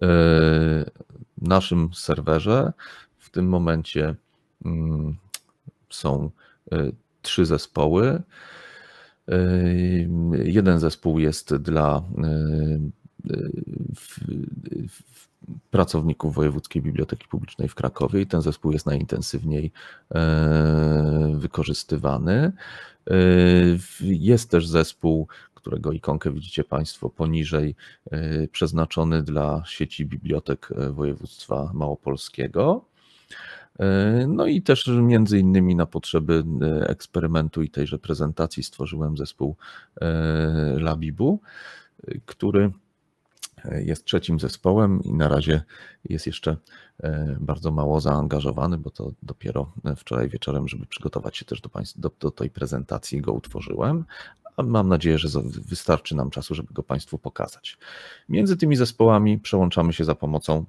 naszym serwerze w tym momencie są trzy zespoły. Jeden zespół jest dla pracowników Wojewódzkiej Biblioteki Publicznej w Krakowie i ten zespół jest najintensywniej wykorzystywany. Jest też zespół, którego ikonkę widzicie Państwo poniżej, przeznaczony dla sieci bibliotek województwa małopolskiego. No i też między innymi na potrzeby eksperymentu i tejże prezentacji stworzyłem zespół Labibu, który jest trzecim zespołem i na razie jest jeszcze bardzo mało zaangażowany, bo to dopiero wczoraj wieczorem, żeby przygotować się też do, państw, do, do tej prezentacji, go utworzyłem. A mam nadzieję, że wystarczy nam czasu, żeby go Państwu pokazać. Między tymi zespołami przełączamy się za pomocą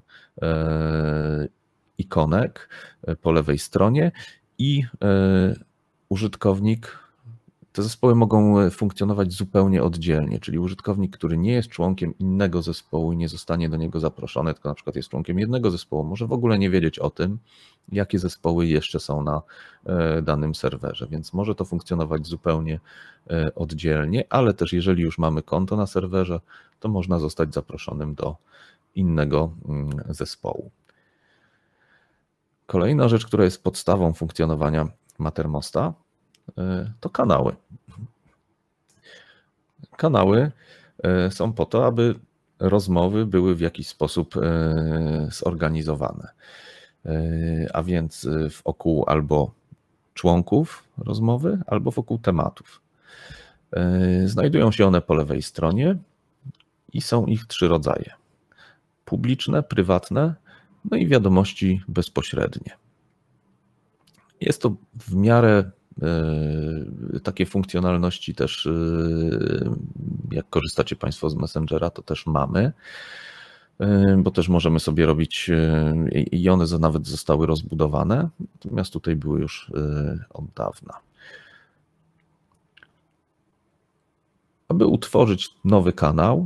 ikonek po lewej stronie i użytkownik, te zespoły mogą funkcjonować zupełnie oddzielnie, czyli użytkownik, który nie jest członkiem innego zespołu i nie zostanie do niego zaproszony, tylko na przykład jest członkiem jednego zespołu, może w ogóle nie wiedzieć o tym, jakie zespoły jeszcze są na danym serwerze, więc może to funkcjonować zupełnie oddzielnie, ale też jeżeli już mamy konto na serwerze, to można zostać zaproszonym do innego zespołu. Kolejna rzecz, która jest podstawą funkcjonowania Mattermosta, to kanały. Kanały są po to, aby rozmowy były w jakiś sposób zorganizowane, a więc wokół albo członków rozmowy, albo wokół tematów. Znajdują się one po lewej stronie i są ich trzy rodzaje: publiczne, prywatne, no i wiadomości bezpośrednie. Jest to w miarę takie funkcjonalności też, jak korzystacie Państwo z Messengera, to też mamy, bo też możemy sobie robić i one nawet zostały rozbudowane, natomiast tutaj były już od dawna. Aby utworzyć nowy kanał,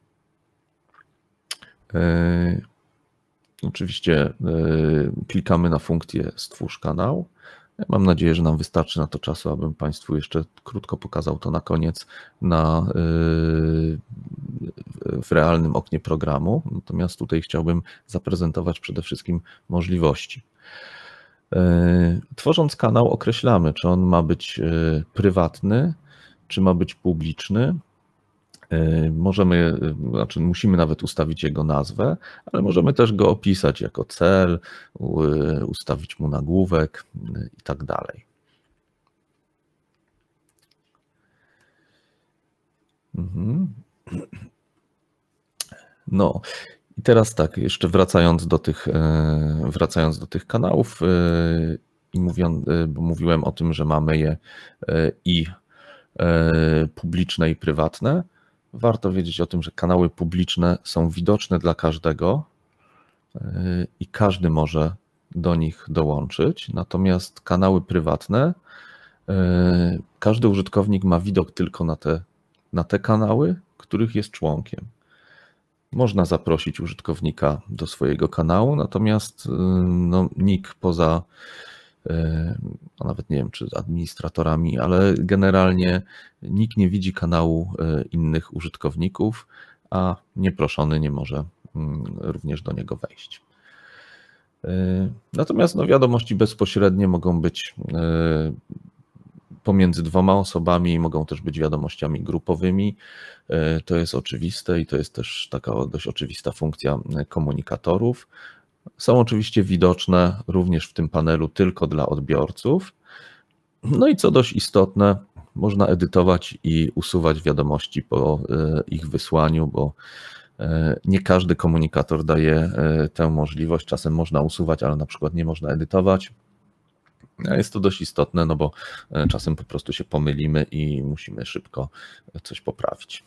oczywiście klikamy na funkcję Stwórz kanał. Mam nadzieję, że nam wystarczy na to czasu, abym Państwu jeszcze krótko pokazał to na koniec na, w realnym oknie programu. Natomiast tutaj chciałbym zaprezentować przede wszystkim możliwości. Tworząc kanał określamy, czy on ma być prywatny, czy ma być publiczny. Możemy, znaczy musimy nawet ustawić jego nazwę, ale możemy też go opisać jako cel, ustawić mu nagłówek i tak dalej. No i teraz tak, jeszcze wracając do tych, wracając do tych kanałów i mówiąc, bo mówiłem o tym, że mamy je i publiczne i prywatne. Warto wiedzieć o tym, że kanały publiczne są widoczne dla każdego i każdy może do nich dołączyć, natomiast kanały prywatne, każdy użytkownik ma widok tylko na te, na te kanały, których jest członkiem. Można zaprosić użytkownika do swojego kanału, natomiast no, nikt poza, no nawet nie wiem, czy administratorami, ale generalnie nikt nie widzi kanału innych użytkowników, a nieproszony nie może również do niego wejść. Natomiast no, wiadomości bezpośrednie mogą być pomiędzy dwoma osobami, mogą też być wiadomościami grupowymi. To jest oczywiste i to jest też taka dość oczywista funkcja komunikatorów. Są oczywiście widoczne również w tym panelu tylko dla odbiorców. No i co dość istotne, można edytować i usuwać wiadomości po ich wysłaniu, bo nie każdy komunikator daje tę możliwość. Czasem można usuwać, ale na przykład nie można edytować. Jest to dość istotne, no bo czasem po prostu się pomylimy i musimy szybko coś poprawić.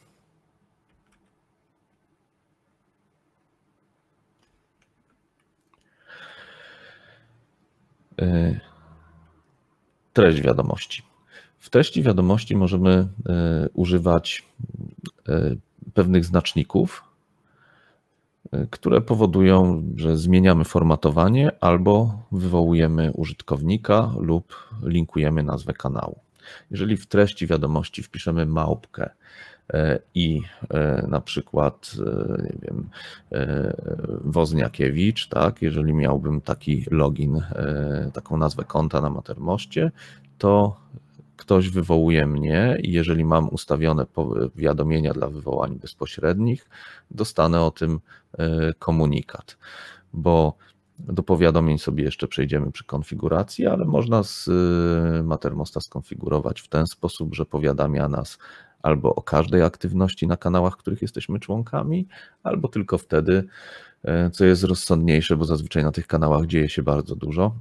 Treść wiadomości. W treści wiadomości możemy używać pewnych znaczników, które powodują, że zmieniamy formatowanie albo wywołujemy użytkownika lub linkujemy nazwę kanału. Jeżeli w treści wiadomości wpiszemy małpkę i na przykład, nie wiem, Wozniakiewicz, tak, jeżeli miałbym taki login, taką nazwę konta na Mattermoście, to ktoś wywołuje mnie i jeżeli mam ustawione powiadomienia dla wywołań bezpośrednich, dostanę o tym komunikat, bo do powiadomień sobie jeszcze przejdziemy przy konfiguracji, ale można z Mattermosta skonfigurować w ten sposób, że powiadamia nas albo o każdej aktywności na kanałach, których jesteśmy członkami, albo tylko wtedy, co jest rozsądniejsze, bo zazwyczaj na tych kanałach dzieje się bardzo dużo,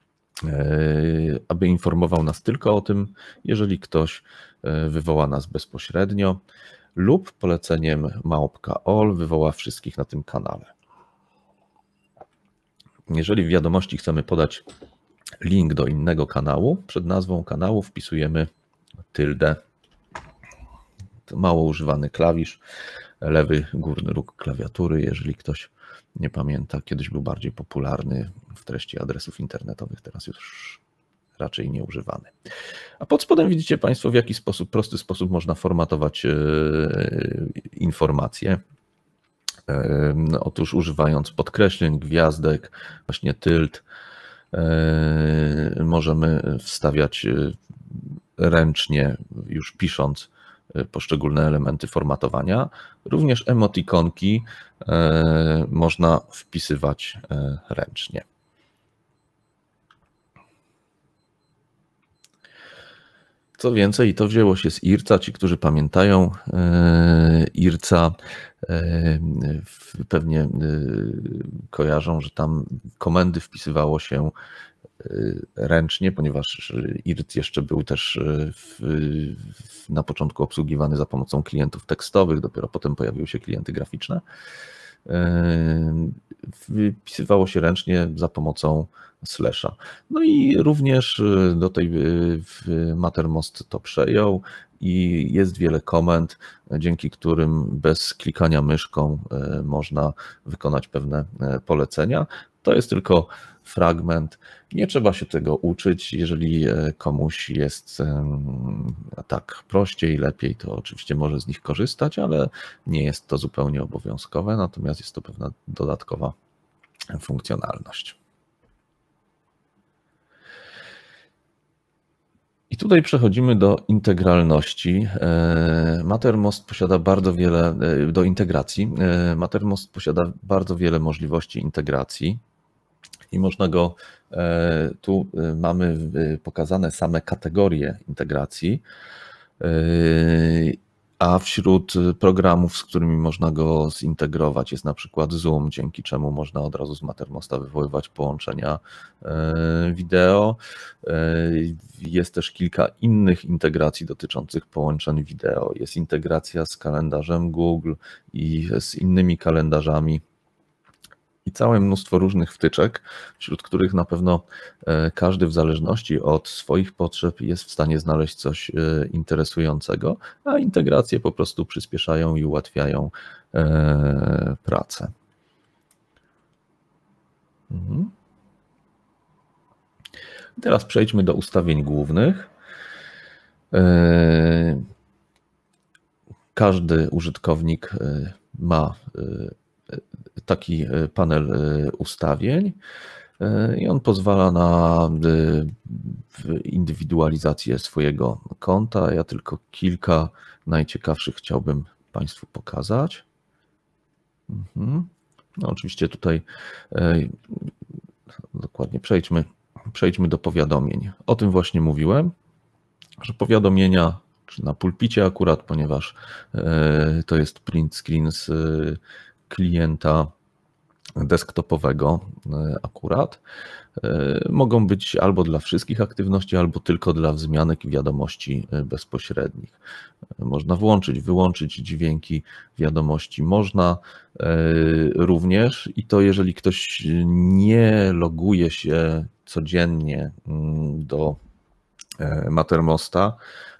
aby informował nas tylko o tym, jeżeli ktoś wywoła nas bezpośrednio lub poleceniem małpka all wywoła wszystkich na tym kanale. Jeżeli w wiadomości chcemy podać link do innego kanału, przed nazwą kanału wpisujemy tyldę. To mało używany klawisz, lewy górny róg klawiatury, jeżeli ktoś nie pamięta, kiedyś był bardziej popularny w treści adresów internetowych, teraz już raczej nie używany. A pod spodem widzicie Państwo, w jaki sposób, prosty sposób można formatować informacje. Otóż używając podkreśleń, gwiazdek, właśnie tyld, możemy wstawiać ręcznie, już pisząc poszczególne elementy formatowania. Również emotikonki można wpisywać ręcznie. Co więcej, to wzięło się z IRCA. Ci, którzy pamiętają IRCA, pewnie kojarzą, że tam komendy wpisywało się ręcznie, ponieważ I R C jeszcze był też w, w, na początku obsługiwany za pomocą klientów tekstowych, dopiero potem pojawiły się klienty graficzne. Wpisywało się ręcznie za pomocą slasha. No i również do tej Mattermost to przejął i jest wiele komend, dzięki którym bez klikania myszką można wykonać pewne polecenia. To jest tylko fragment. Nie trzeba się tego uczyć. Jeżeli komuś jest tak prościej, lepiej, to oczywiście może z nich korzystać, ale nie jest to zupełnie obowiązkowe, natomiast jest to pewna dodatkowa funkcjonalność. I tutaj przechodzimy do integralności. Mattermost posiada bardzo wiele, do integracji. Mattermost posiada bardzo wiele możliwości integracji i można go, tu mamy pokazane same kategorie integracji, a wśród programów, z którymi można go zintegrować, jest na przykład Zoom, dzięki czemu można od razu z Mattermosta wywoływać połączenia wideo. Jest też kilka innych integracji dotyczących połączeń wideo. Jest integracja z kalendarzem Google i z innymi kalendarzami i całe mnóstwo różnych wtyczek, wśród których na pewno każdy w zależności od swoich potrzeb jest w stanie znaleźć coś interesującego, a integracje po prostu przyspieszają i ułatwiają pracę. Mhm. Teraz przejdźmy do ustawień głównych. Każdy użytkownik ma taki panel ustawień i on pozwala na indywidualizację swojego konta. Ja tylko kilka najciekawszych chciałbym Państwu pokazać. Mhm. No oczywiście tutaj dokładnie przejdźmy, przejdźmy do powiadomień. O tym właśnie mówiłem, że powiadomienia czy na pulpicie akurat, ponieważ to jest print screen z klienta desktopowego akurat, mogą być albo dla wszystkich aktywności, albo tylko dla wzmianek i wiadomości bezpośrednich. Można włączyć, wyłączyć dźwięki wiadomości. Można również, i to jeżeli ktoś nie loguje się codziennie do Mattermosta,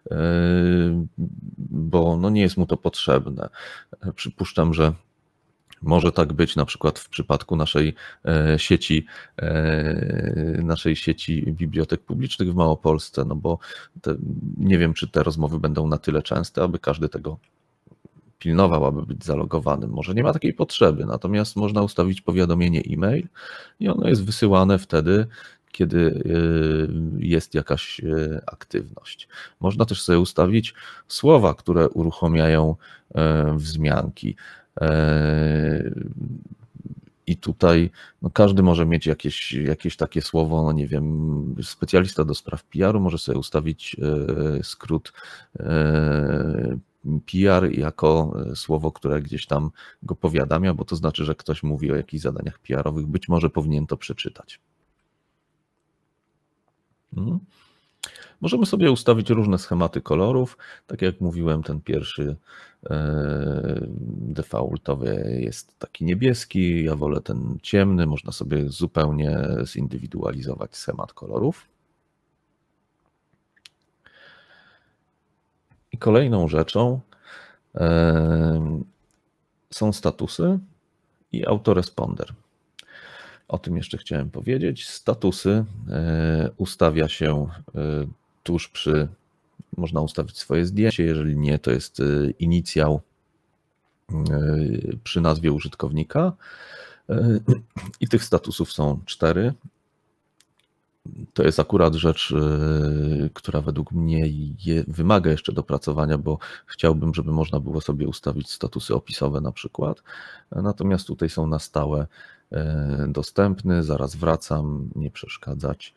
bo no nie jest mu to potrzebne. Przypuszczam, że może tak być na przykład w przypadku naszej sieci, naszej sieci bibliotek publicznych w Małopolsce, no bo te, nie wiem, czy te rozmowy będą na tyle częste, aby każdy tego pilnował, aby być zalogowanym. Może nie ma takiej potrzeby, natomiast można ustawić powiadomienie e-mail i ono jest wysyłane wtedy, kiedy jest jakaś aktywność. Można też sobie ustawić słowa, które uruchamiają wzmianki. I tutaj no każdy może mieć jakieś, jakieś takie słowo, no nie wiem, specjalista do spraw P R u może sobie ustawić skrót P R jako słowo, które gdzieś tam go powiadamia, bo to znaczy, że ktoś mówi o jakichś zadaniach P R owych, być może powinien to przeczytać. Hmm. Możemy sobie ustawić różne schematy kolorów. Tak jak mówiłem, ten pierwszy defaultowy jest taki niebieski, ja wolę ten ciemny. Można sobie zupełnie zindywidualizować schemat kolorów. I kolejną rzeczą są statusy i autoresponder. O tym jeszcze chciałem powiedzieć. Statusy ustawia się tuż przy, można ustawić swoje zdjęcie, jeżeli nie, to jest inicjał przy nazwie użytkownika. I tych statusów są cztery. To jest akurat rzecz, która według mnie je, wymaga jeszcze dopracowania, bo chciałbym, żeby można było sobie ustawić statusy opisowe na przykład. Natomiast tutaj są na stałe dostępny, zaraz wracam, nie przeszkadzać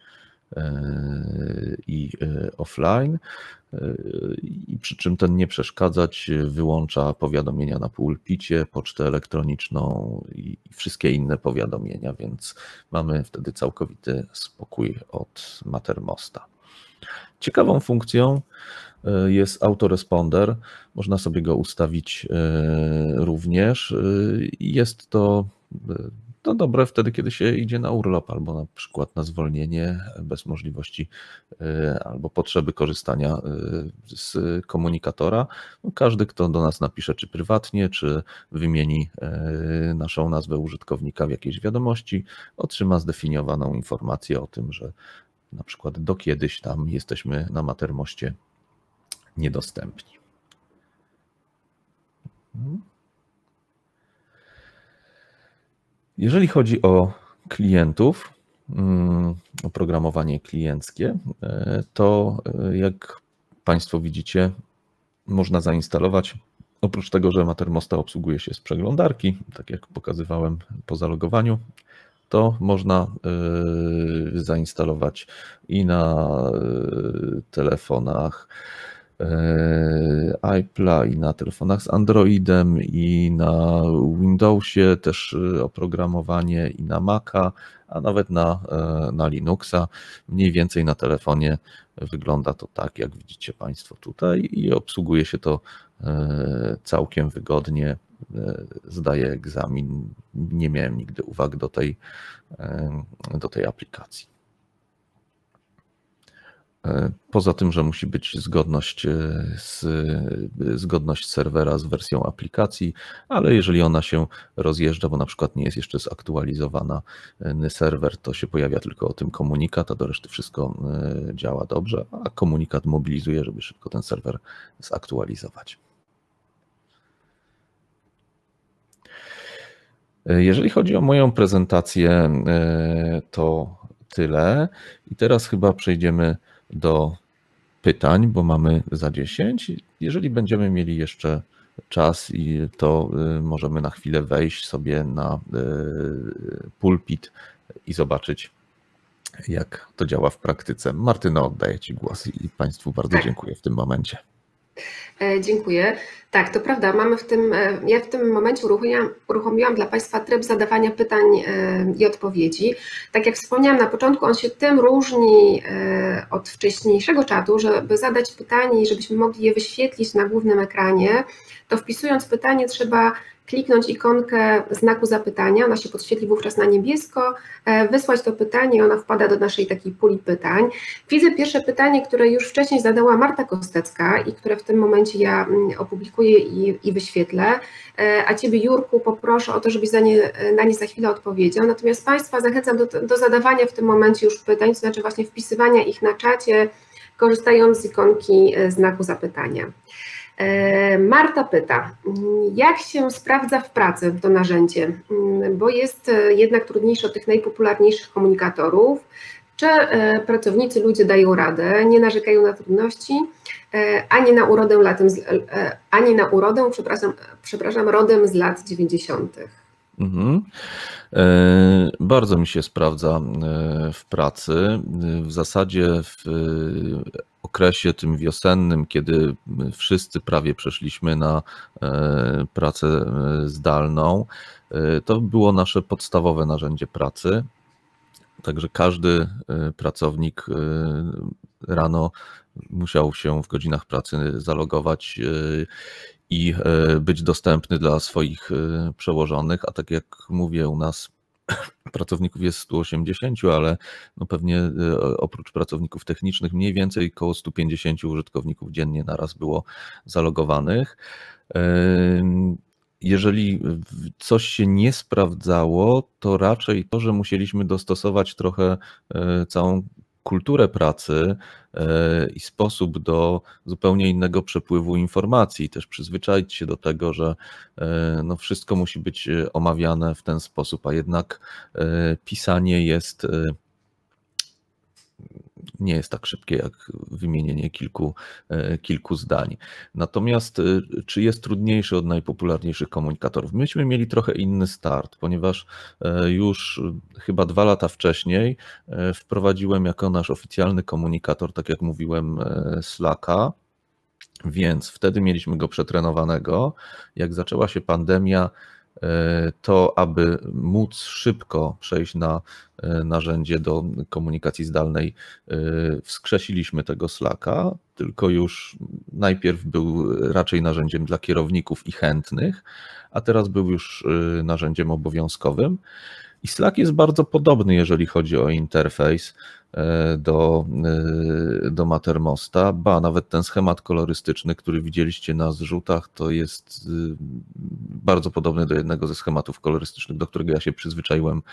i offline. I przy czym ten nie przeszkadzać wyłącza powiadomienia na pulpicie, pocztę elektroniczną i wszystkie inne powiadomienia, więc mamy wtedy całkowity spokój od Mattermosta. Ciekawą funkcją jest autoresponder, można sobie go ustawić również. Jest to To dobre wtedy, kiedy się idzie na urlop albo na przykład na zwolnienie bez możliwości albo potrzeby korzystania z komunikatora. Każdy, kto do nas napisze, czy prywatnie, czy wymieni naszą nazwę użytkownika w jakiejś wiadomości, otrzyma zdefiniowaną informację o tym, że na przykład do kiedyś tam jesteśmy na Mattermoście niedostępni. Jeżeli chodzi o klientów, oprogramowanie klienckie, to jak Państwo widzicie, można zainstalować, oprócz tego, że Mattermosta obsługuje się z przeglądarki, tak jak pokazywałem po zalogowaniu, to można zainstalować i na telefonach Apple'a, i na telefonach z Androidem, i na Windowsie też oprogramowanie, i na Maca, a nawet na, na Linuxa. Mniej więcej na telefonie wygląda to tak, jak widzicie Państwo tutaj, i obsługuje się to całkiem wygodnie. Zdaję egzamin, nie miałem nigdy uwag do tej, do tej aplikacji. Poza tym, że musi być zgodność, z, zgodność serwera z wersją aplikacji, ale jeżeli ona się rozjeżdża, bo na przykład nie jest jeszcze zaktualizowany serwer, to się pojawia tylko o tym komunikat, a do reszty wszystko działa dobrze, a komunikat mobilizuje, żeby szybko ten serwer zaktualizować. Jeżeli chodzi o moją prezentację, to tyle. I teraz chyba przejdziemy do pytań, bo mamy za dziesięć. Jeżeli będziemy mieli jeszcze czas, i to możemy na chwilę wejść sobie na pulpit i zobaczyć, jak to działa w praktyce. Martyno, oddaję Ci głos i Państwu bardzo dziękuję w tym momencie. Dziękuję. Tak, to prawda, mamy w tym, ja w tym momencie uruchomiłam, uruchomiłam dla Państwa tryb zadawania pytań i odpowiedzi. Tak jak wspomniałam na początku, on się tym różni od wcześniejszego czatu, żeby zadać pytanie i żebyśmy mogli je wyświetlić na głównym ekranie, to wpisując pytanie trzeba kliknąć ikonkę znaku zapytania, ona się podświetli wówczas na niebiesko, wysłać to pytanie i ona wpada do naszej takiej puli pytań. Widzę pierwsze pytanie, które już wcześniej zadała Marta Kostecka i które w tym momencie ja opublikuję i, i wyświetlę, a Ciebie, Jurku, poproszę o to, żebyś za nie, na nie za chwilę odpowiedział. Natomiast Państwa zachęcam do, do zadawania w tym momencie już pytań, to znaczy właśnie wpisywania ich na czacie, korzystając z ikonki znaku zapytania. Marta pyta, jak się sprawdza w pracy to narzędzie, bo jest jednak trudniejsze od tych najpopularniejszych komunikatorów. Czy pracownicy, ludzie dają radę, nie narzekają na trudności, ani na urodę, latem, ani na urodę, przepraszam, przepraszam, rodem z lat dziewięćdziesiątych. Mhm. Bardzo mi się sprawdza w pracy. W zasadzie w okresie tym wiosennym, kiedy wszyscy prawie przeszliśmy na pracę zdalną, to było nasze podstawowe narzędzie pracy. Także każdy pracownik rano musiał się w godzinach pracy zalogować i być dostępny dla swoich przełożonych, a tak jak mówię, u nas pracowników jest sto osiemdziesiąt, ale no pewnie oprócz pracowników technicznych mniej więcej około sto pięćdziesiąt użytkowników dziennie naraz było zalogowanych. Jeżeli coś się nie sprawdzało, to raczej to, że musieliśmy dostosować trochę całą kulturę pracy i sposób do zupełnie innego przepływu informacji, też przyzwyczaić się do tego, że no wszystko musi być omawiane w ten sposób, a jednak pisanie jest, nie jest tak szybkie jak wymienienie kilku, kilku zdań. Natomiast czy jest trudniejszy od najpopularniejszych komunikatorów? Myśmy mieli trochę inny start, ponieważ już chyba dwa lata wcześniej wprowadziłem jako nasz oficjalny komunikator, tak jak mówiłem, Slacka, więc wtedy mieliśmy go przetrenowanego. Jak zaczęła się pandemia, to aby móc szybko przejść na narzędzie do komunikacji zdalnej, wskrzesiliśmy tego Slacka, tylko już najpierw był raczej narzędziem dla kierowników i chętnych, a teraz był już narzędziem obowiązkowym. I Slack jest bardzo podobny, jeżeli chodzi o interfejs do, do Mattermosta, ba nawet ten schemat kolorystyczny, który widzieliście na zrzutach, to jest bardzo podobny do jednego ze schematów kolorystycznych, do którego ja się przyzwyczaiłem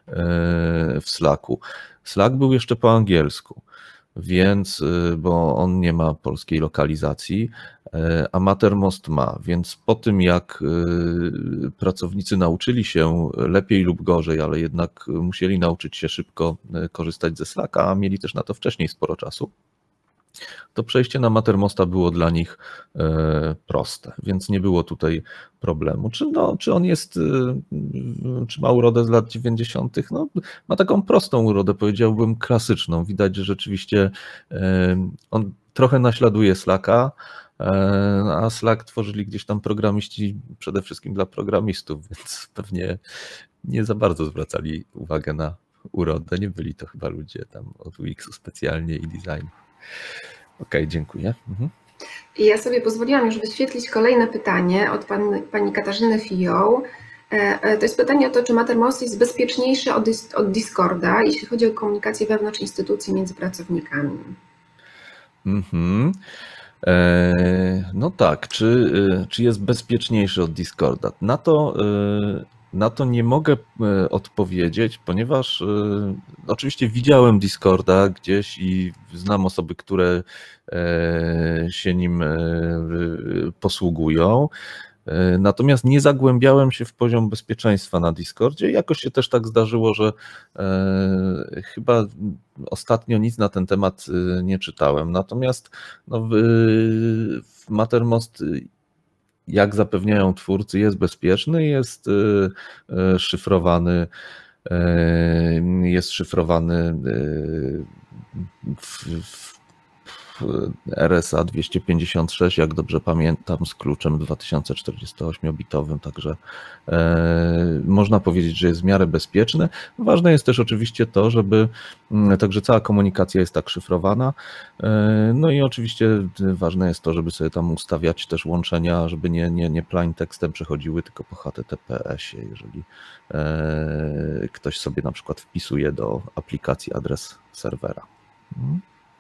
w Slacku. Slack był jeszcze po angielsku, więc, bo on nie ma polskiej lokalizacji, a Mattermost ma, więc po tym jak pracownicy nauczyli się lepiej lub gorzej, ale jednak musieli nauczyć się szybko korzystać ze Slacka, a mieli też na to wcześniej sporo czasu, to przejście na Mattermosta było dla nich proste, więc nie było tutaj problemu. Czy, no, czy on jest, czy ma urodę z lat dziewięćdziesiątych? No, ma taką prostą urodę, powiedziałbym klasyczną. Widać, że rzeczywiście on trochę naśladuje Slacka, a Slack tworzyli gdzieś tam programiści przede wszystkim dla programistów, więc pewnie nie za bardzo zwracali uwagę na urodę. Nie byli to chyba ludzie tam od U X-u specjalnie i designu. Okej, okay, dziękuję. Mhm. I ja sobie pozwoliłam już wyświetlić kolejne pytanie od pan, pani Katarzyny Fioł. To jest pytanie o to, czy Mattermost jest bezpieczniejszy od, od Discorda, jeśli chodzi o komunikację wewnątrz instytucji między pracownikami. Mhm. No tak, czy, czy jest bezpieczniejszy od Discorda? Na to, na to nie mogę odpowiedzieć, ponieważ oczywiście widziałem Discorda gdzieś i znam osoby, które się nim posługują. Natomiast nie zagłębiałem się w poziom bezpieczeństwa na Discordzie. Jakoś się też tak zdarzyło, że e, chyba ostatnio nic na ten temat nie czytałem. Natomiast no, w, w Mattermost, jak zapewniają twórcy, jest bezpieczny, jest e, szyfrowany, e, jest szyfrowany w, w R S A dwieście pięćdziesiąt sześć, jak dobrze pamiętam, z kluczem dwa tysiące czterdziestoośmiobitowym, także e, można powiedzieć, że jest w miarę bezpieczny. Ważne jest też oczywiście to, żeby, także cała komunikacja jest tak szyfrowana, e, no i oczywiście ważne jest to, żeby sobie tam ustawiać też łączenia, żeby nie, nie, nie plain tekstem przechodziły, tylko po H T T P S-ie, jeżeli e, ktoś sobie na przykład wpisuje do aplikacji adres serwera. Hmm.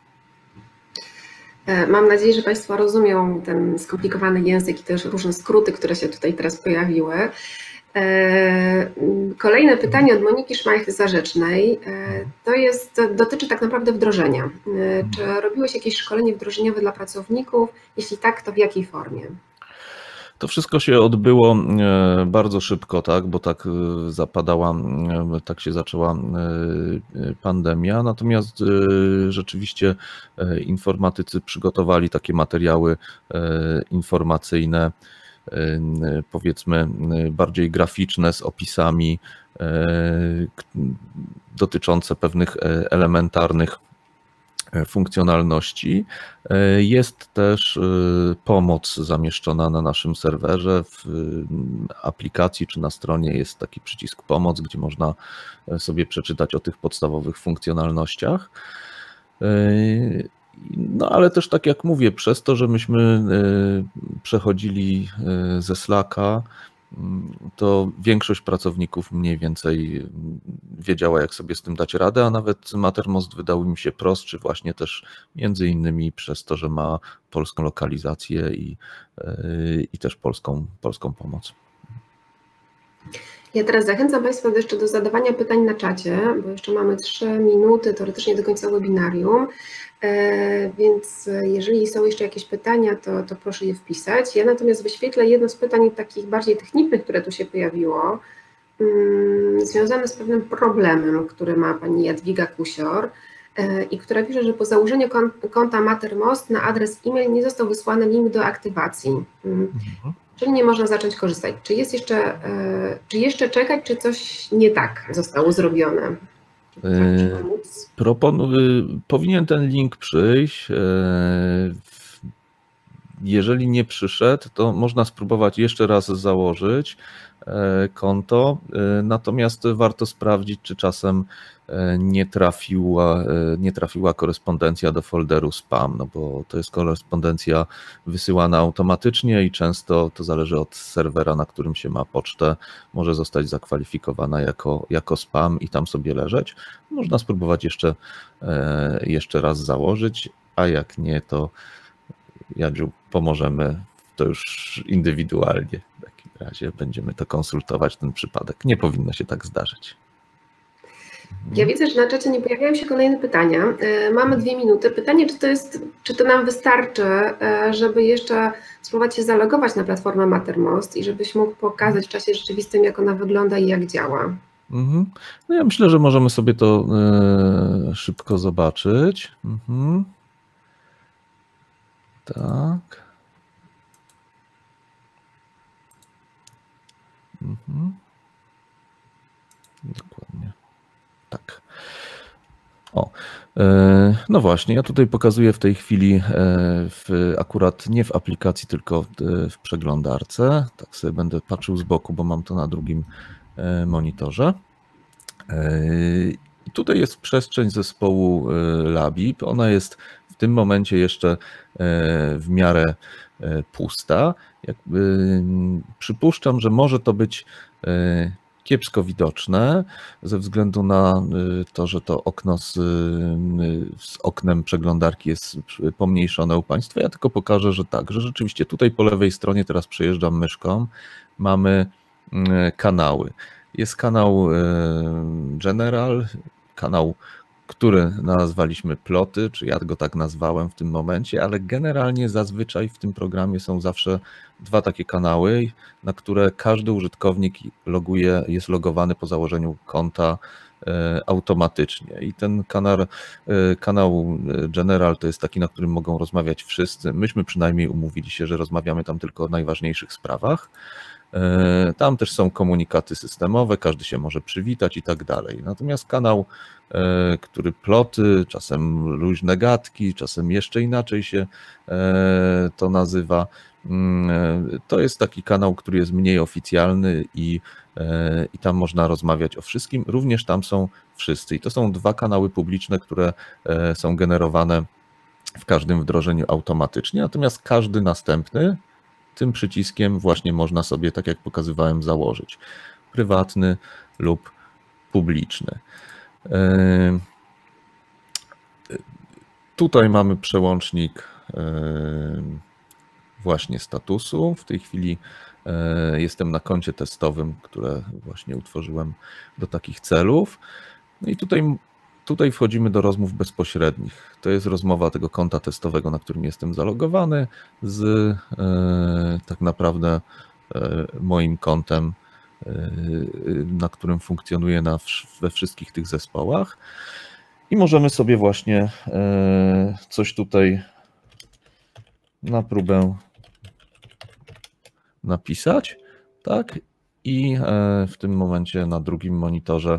Mam nadzieję, że Państwo rozumią ten skomplikowany język i też różne skróty, które się tutaj teraz pojawiły. Kolejne pytanie od Moniki Szmajch-Zarzecznej. To jest, dotyczy tak naprawdę wdrożenia. Czy robiłeś jakieś szkolenie wdrożeniowe dla pracowników? Jeśli tak, to w jakiej formie? To wszystko się odbyło bardzo szybko, tak, bo tak zapadała, tak się zaczęła pandemia, natomiast rzeczywiście informatycy przygotowali takie materiały informacyjne, powiedzmy bardziej graficzne, z opisami dotyczące pewnych elementarnych funkcjonalności. Jest też pomoc zamieszczona na naszym serwerze. W aplikacji czy na stronie jest taki przycisk pomoc, gdzie można sobie przeczytać o tych podstawowych funkcjonalnościach. No ale też tak jak mówię, przez to, że myśmy przechodzili ze Slacka, to większość pracowników mniej więcej wiedziała, jak sobie z tym dać radę, a nawet Mattermost wydał im się prostszy właśnie też między innymi przez to, że ma polską lokalizację i, i też polską, polską pomoc. Ja teraz zachęcam Państwa jeszcze do zadawania pytań na czacie, bo jeszcze mamy trzy minuty teoretycznie do końca webinarium, więc jeżeli są jeszcze jakieś pytania, to, to proszę je wpisać. Ja natomiast wyświetlę jedno z pytań takich bardziej technicznych, które tu się pojawiło, związane z pewnym problemem, który ma Pani Jadwiga Kusior i która pisze, że po założeniu konta Mattermost na adres e-mail nie został wysłany link do aktywacji. Mhm. Czyli nie można zacząć korzystać. Czy jest jeszcze, czy jeszcze czekać, czy coś nie tak zostało zrobione? Proponuję, powinien ten link przyjść. Jeżeli nie przyszedł, to można spróbować jeszcze raz założyć konto, natomiast warto sprawdzić, czy czasem nie trafiła, nie trafiła korespondencja do folderu spam, no bo to jest korespondencja wysyłana automatycznie i często to zależy od serwera, na którym się ma pocztę, może zostać zakwalifikowana jako, jako spam i tam sobie leżeć. Można spróbować jeszcze, jeszcze raz założyć, a jak nie, to Jadziu, pomożemy, to już indywidualnie. W takim razie będziemy to konsultować, ten przypadek. Nie powinno się tak zdarzyć. Ja widzę, że na czacie nie pojawiają się kolejne pytania. Mamy dwie minuty. Pytanie, czy to jest, czy to nam wystarczy, żeby jeszcze spróbować się zalogować na platformę Mattermost i żebyś mógł pokazać w czasie rzeczywistym, jak ona wygląda i jak działa? Mhm. No ja myślę, że możemy sobie to szybko zobaczyć. Mhm. Tak. Mhm. Dokładnie. Tak. O, no właśnie, ja tutaj pokazuję w tej chwili w, akurat nie w aplikacji, tylko w przeglądarce. Tak sobie będę patrzył z boku, bo mam to na drugim monitorze. I tutaj jest przestrzeń zespołu Labib. Ona jest w tym momencie jeszcze w miarę pusta. Jakby przypuszczam, że może to być kiepsko widoczne ze względu na to, że to okno z, z oknem przeglądarki jest pomniejszone u Państwa. Ja tylko pokażę, że tak, że rzeczywiście tutaj po lewej stronie, teraz przejeżdżam myszką, mamy kanały. Jest kanał General, kanał który nazwaliśmy ploty, czy ja go tak nazwałem w tym momencie, ale generalnie zazwyczaj w tym programie są zawsze dwa takie kanały, na które każdy użytkownik loguje, jest logowany po założeniu konta automatycznie. I ten kanał, kanał General to jest taki, na którym mogą rozmawiać wszyscy. Myśmy przynajmniej umówili się, że rozmawiamy tam tylko o najważniejszych sprawach. Tam też są komunikaty systemowe, każdy się może przywitać i tak dalej. Natomiast kanał, który ploty, czasem luźne gadki, czasem jeszcze inaczej się to nazywa, to jest taki kanał, który jest mniej oficjalny i, i tam można rozmawiać o wszystkim. Również tam są wszyscy. I to są dwa kanały publiczne, które są generowane w każdym wdrożeniu automatycznie, natomiast każdy następny tym przyciskiem właśnie można sobie, tak jak pokazywałem, założyć. Prywatny lub publiczny. Tutaj mamy przełącznik właśnie statusu. W tej chwili jestem na koncie testowym, które właśnie utworzyłem do takich celów. No i tutaj, tutaj wchodzimy do rozmów bezpośrednich. To jest rozmowa tego konta testowego, na którym jestem zalogowany, z e, tak naprawdę e, moim kontem, e, na którym funkcjonuję na, we wszystkich tych zespołach. I możemy sobie właśnie e, coś tutaj na próbę napisać, tak? I w tym momencie na drugim monitorze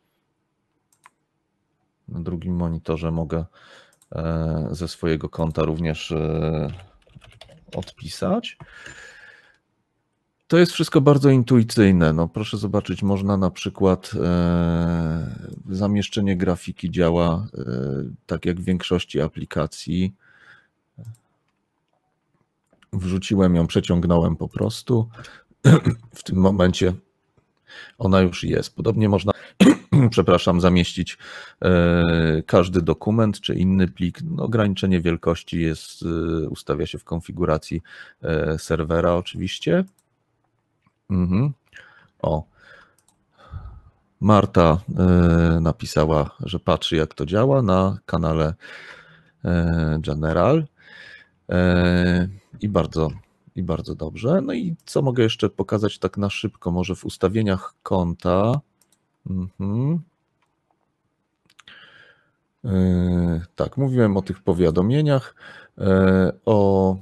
na drugim monitorze mogę ze swojego konta również odpisać. To jest wszystko bardzo intuicyjne. No, proszę zobaczyć, można na przykład zamieszczenie grafiki działa tak jak w większości aplikacji. Wrzuciłem ją, przeciągnąłem po prostu. W tym momencie ona już jest. Podobnie można, przepraszam, zamieścić każdy dokument czy inny plik. No, ograniczenie wielkości jest, ustawia się w konfiguracji serwera oczywiście. Mhm. O. Marta napisała, że patrzy, jak to działa na kanale General. I bardzo, i bardzo dobrze. No i co mogę jeszcze pokazać tak na szybko? Może w ustawieniach konta. Mhm. Tak, mówiłem o tych powiadomieniach, o,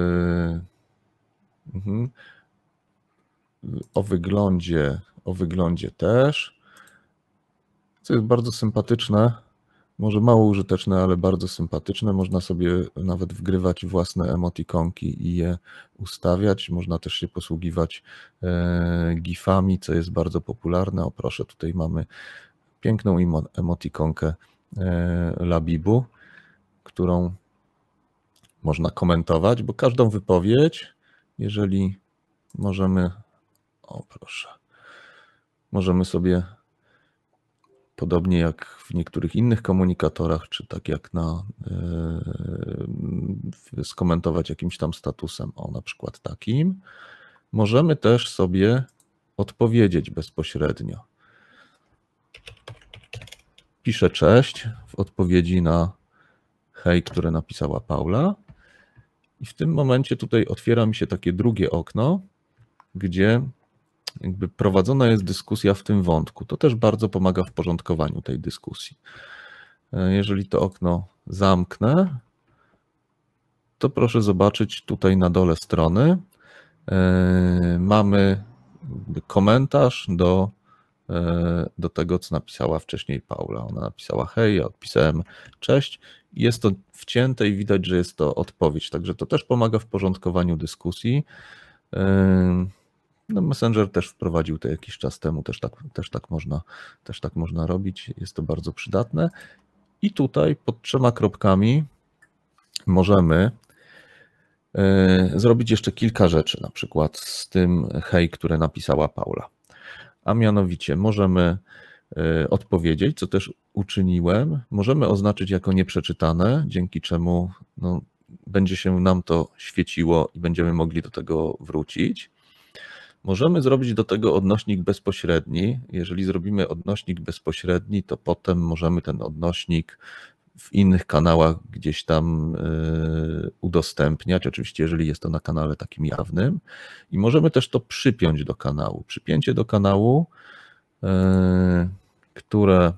o wyglądzie, o wyglądzie też, co jest bardzo sympatyczne. Może mało użyteczne, ale bardzo sympatyczne. Można sobie nawet wgrywać własne emotikonki i je ustawiać. Można też się posługiwać gifami, co jest bardzo popularne. O proszę, tutaj mamy piękną emotikonkę Labibu, którą można komentować, bo każdą wypowiedź, jeżeli możemy, o proszę, możemy sobie podobnie jak w niektórych innych komunikatorach, czy tak jak na yy, skomentować jakimś tam statusem, o na przykład takim, możemy też sobie odpowiedzieć bezpośrednio. Piszę cześć w odpowiedzi na hej, które napisała Paula. I w tym momencie tutaj otwiera mi się takie drugie okno, gdzie jakby prowadzona jest dyskusja w tym wątku. To też bardzo pomaga w porządkowaniu tej dyskusji. Jeżeli to okno zamknę, to proszę zobaczyć tutaj na dole strony. Mamy komentarz do, do tego, co napisała wcześniej Paula. Ona napisała hej, ja odpisałem cześć. Jest to wcięte i widać, że jest to odpowiedź, także to też pomaga w porządkowaniu dyskusji. No, Messenger też wprowadził to jakiś czas temu, też tak, też, tak można, też tak można robić, jest to bardzo przydatne. I tutaj pod trzema kropkami możemy y, zrobić jeszcze kilka rzeczy, na przykład z tym hej, które napisała Paula. A mianowicie możemy y, odpowiedzieć, co też uczyniłem, możemy oznaczyć jako nieprzeczytane, dzięki czemu no, będzie się nam to świeciło i będziemy mogli do tego wrócić. Możemy zrobić do tego odnośnik bezpośredni. Jeżeli zrobimy odnośnik bezpośredni, to potem możemy ten odnośnik w innych kanałach gdzieś tam udostępniać, oczywiście jeżeli jest to na kanale takim jawnym, i możemy też to przypiąć do kanału. Przypięcie do kanału, które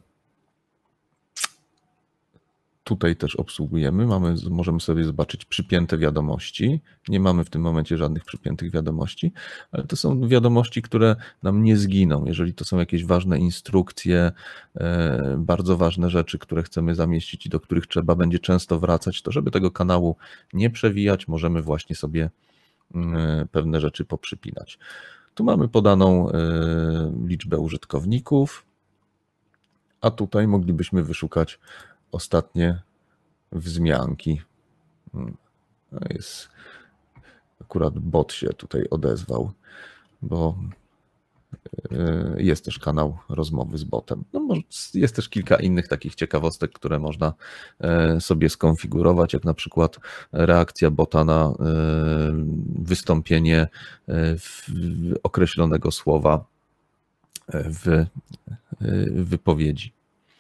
tutaj też obsługujemy, mamy, możemy sobie zobaczyć przypięte wiadomości. Nie mamy w tym momencie żadnych przypiętych wiadomości, ale to są wiadomości, które nam nie zginą. Jeżeli to są jakieś ważne instrukcje, bardzo ważne rzeczy, które chcemy zamieścić i do których trzeba będzie często wracać, to żeby tego kanału nie przewijać, możemy właśnie sobie pewne rzeczy poprzypinać. Tu mamy podaną liczbę użytkowników, a tutaj moglibyśmy wyszukać ostatnie wzmianki. Jest, akurat bot się tutaj odezwał, bo jest też kanał rozmowy z botem. No, jest też kilka innych takich ciekawostek, które można sobie skonfigurować, jak na przykład reakcja bota na wystąpienie określonego słowa w wypowiedzi.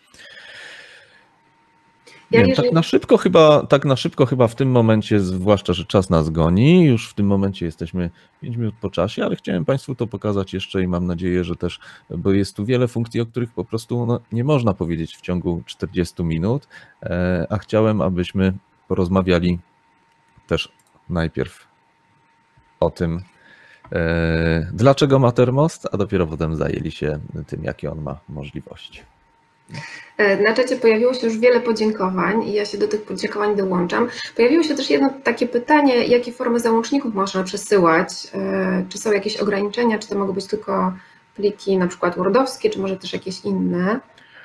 Ja Wiem, jeżeli... tak na szybko chyba, tak na szybko chyba w tym momencie, zwłaszcza, że czas nas goni, już w tym momencie jesteśmy pięć minut po czasie, ale chciałem Państwu to pokazać jeszcze i mam nadzieję, że też, bo jest tu wiele funkcji, o których po prostu no, nie można powiedzieć w ciągu czterdziestu minut, a chciałem, abyśmy porozmawiali też najpierw o tym, dlaczego ma termost, a dopiero potem zajęli się tym, jakie on ma możliwości. Na czacie pojawiło się już wiele podziękowań i ja się do tych podziękowań dołączam. Pojawiło się też jedno takie pytanie, jakie formy załączników można przesyłać? Czy są jakieś ograniczenia, czy to mogą być tylko pliki na przykład wordowskie, czy może też jakieś inne?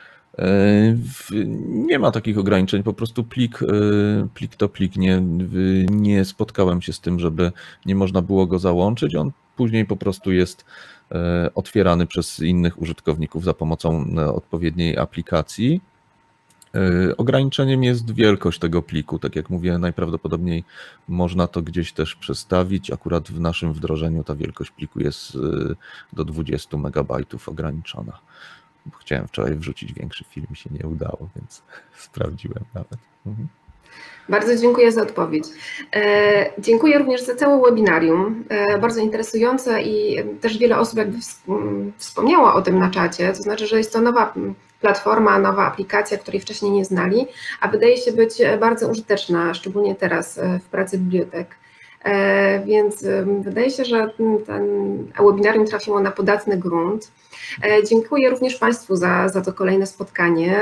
Nie ma takich ograniczeń, po prostu plik, plik to plik. Nie, nie spotkałem się z tym, żeby nie można było go załączyć. On później po prostu jest otwierany przez innych użytkowników za pomocą odpowiedniej aplikacji. Ograniczeniem jest wielkość tego pliku. Tak jak mówię, najprawdopodobniej można to gdzieś też przestawić. Akurat w naszym wdrożeniu ta wielkość pliku jest do dwudziestu megabajtów ograniczona. Chciałem wczoraj wrzucić większy film, mi się nie udało, więc sprawdziłem nawet. Mhm. Bardzo dziękuję za odpowiedź. Dziękuję również za całe webinarium, bardzo interesujące i też wiele osób jakby wspomniało o tym na czacie, to znaczy, że jest to nowa platforma, nowa aplikacja, której wcześniej nie znali, a wydaje się być bardzo użyteczna, szczególnie teraz w pracy bibliotek. Więc wydaje się, że ten webinarium trafiło na podatny grunt. Dziękuję również Państwu za, za to kolejne spotkanie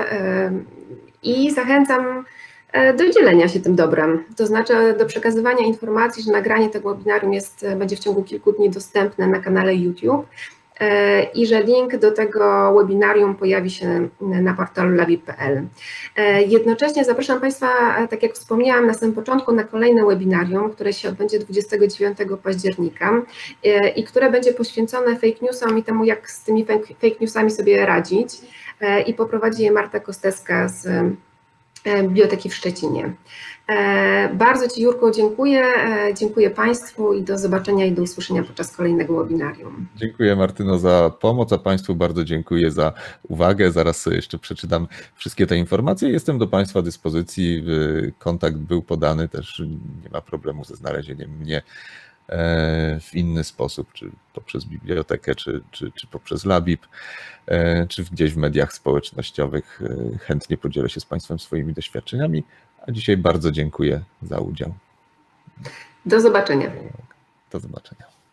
i zachęcam do dzielenia się tym dobrem, to znaczy do przekazywania informacji, że nagranie tego webinarium jest, będzie w ciągu kilku dni dostępne na kanale YouTube i że link do tego webinarium pojawi się na portalu labib kropka p l. Jednocześnie zapraszam Państwa, tak jak wspomniałam na samym początku, na kolejne webinarium, które się odbędzie dwudziestego dziewiątego października i które będzie poświęcone fake newsom i temu, jak z tymi fake newsami sobie radzić, i poprowadzi je Marta Kostecka z Biblioteki w Szczecinie. Bardzo Ci, Jurku, dziękuję, dziękuję Państwu i do zobaczenia i do usłyszenia podczas kolejnego webinarium. Dziękuję, Martyno, za pomoc, a Państwu bardzo dziękuję za uwagę. Zaraz sobie jeszcze przeczytam wszystkie te informacje. Jestem do Państwa dyspozycji, kontakt był podany, też nie ma problemu ze znalezieniem mnie w inny sposób, czy poprzez bibliotekę, czy, czy, czy poprzez Labib, czy gdzieś w mediach społecznościowych. Chętnie podzielę się z Państwem swoimi doświadczeniami, a dzisiaj bardzo dziękuję za udział. Do zobaczenia. Do zobaczenia.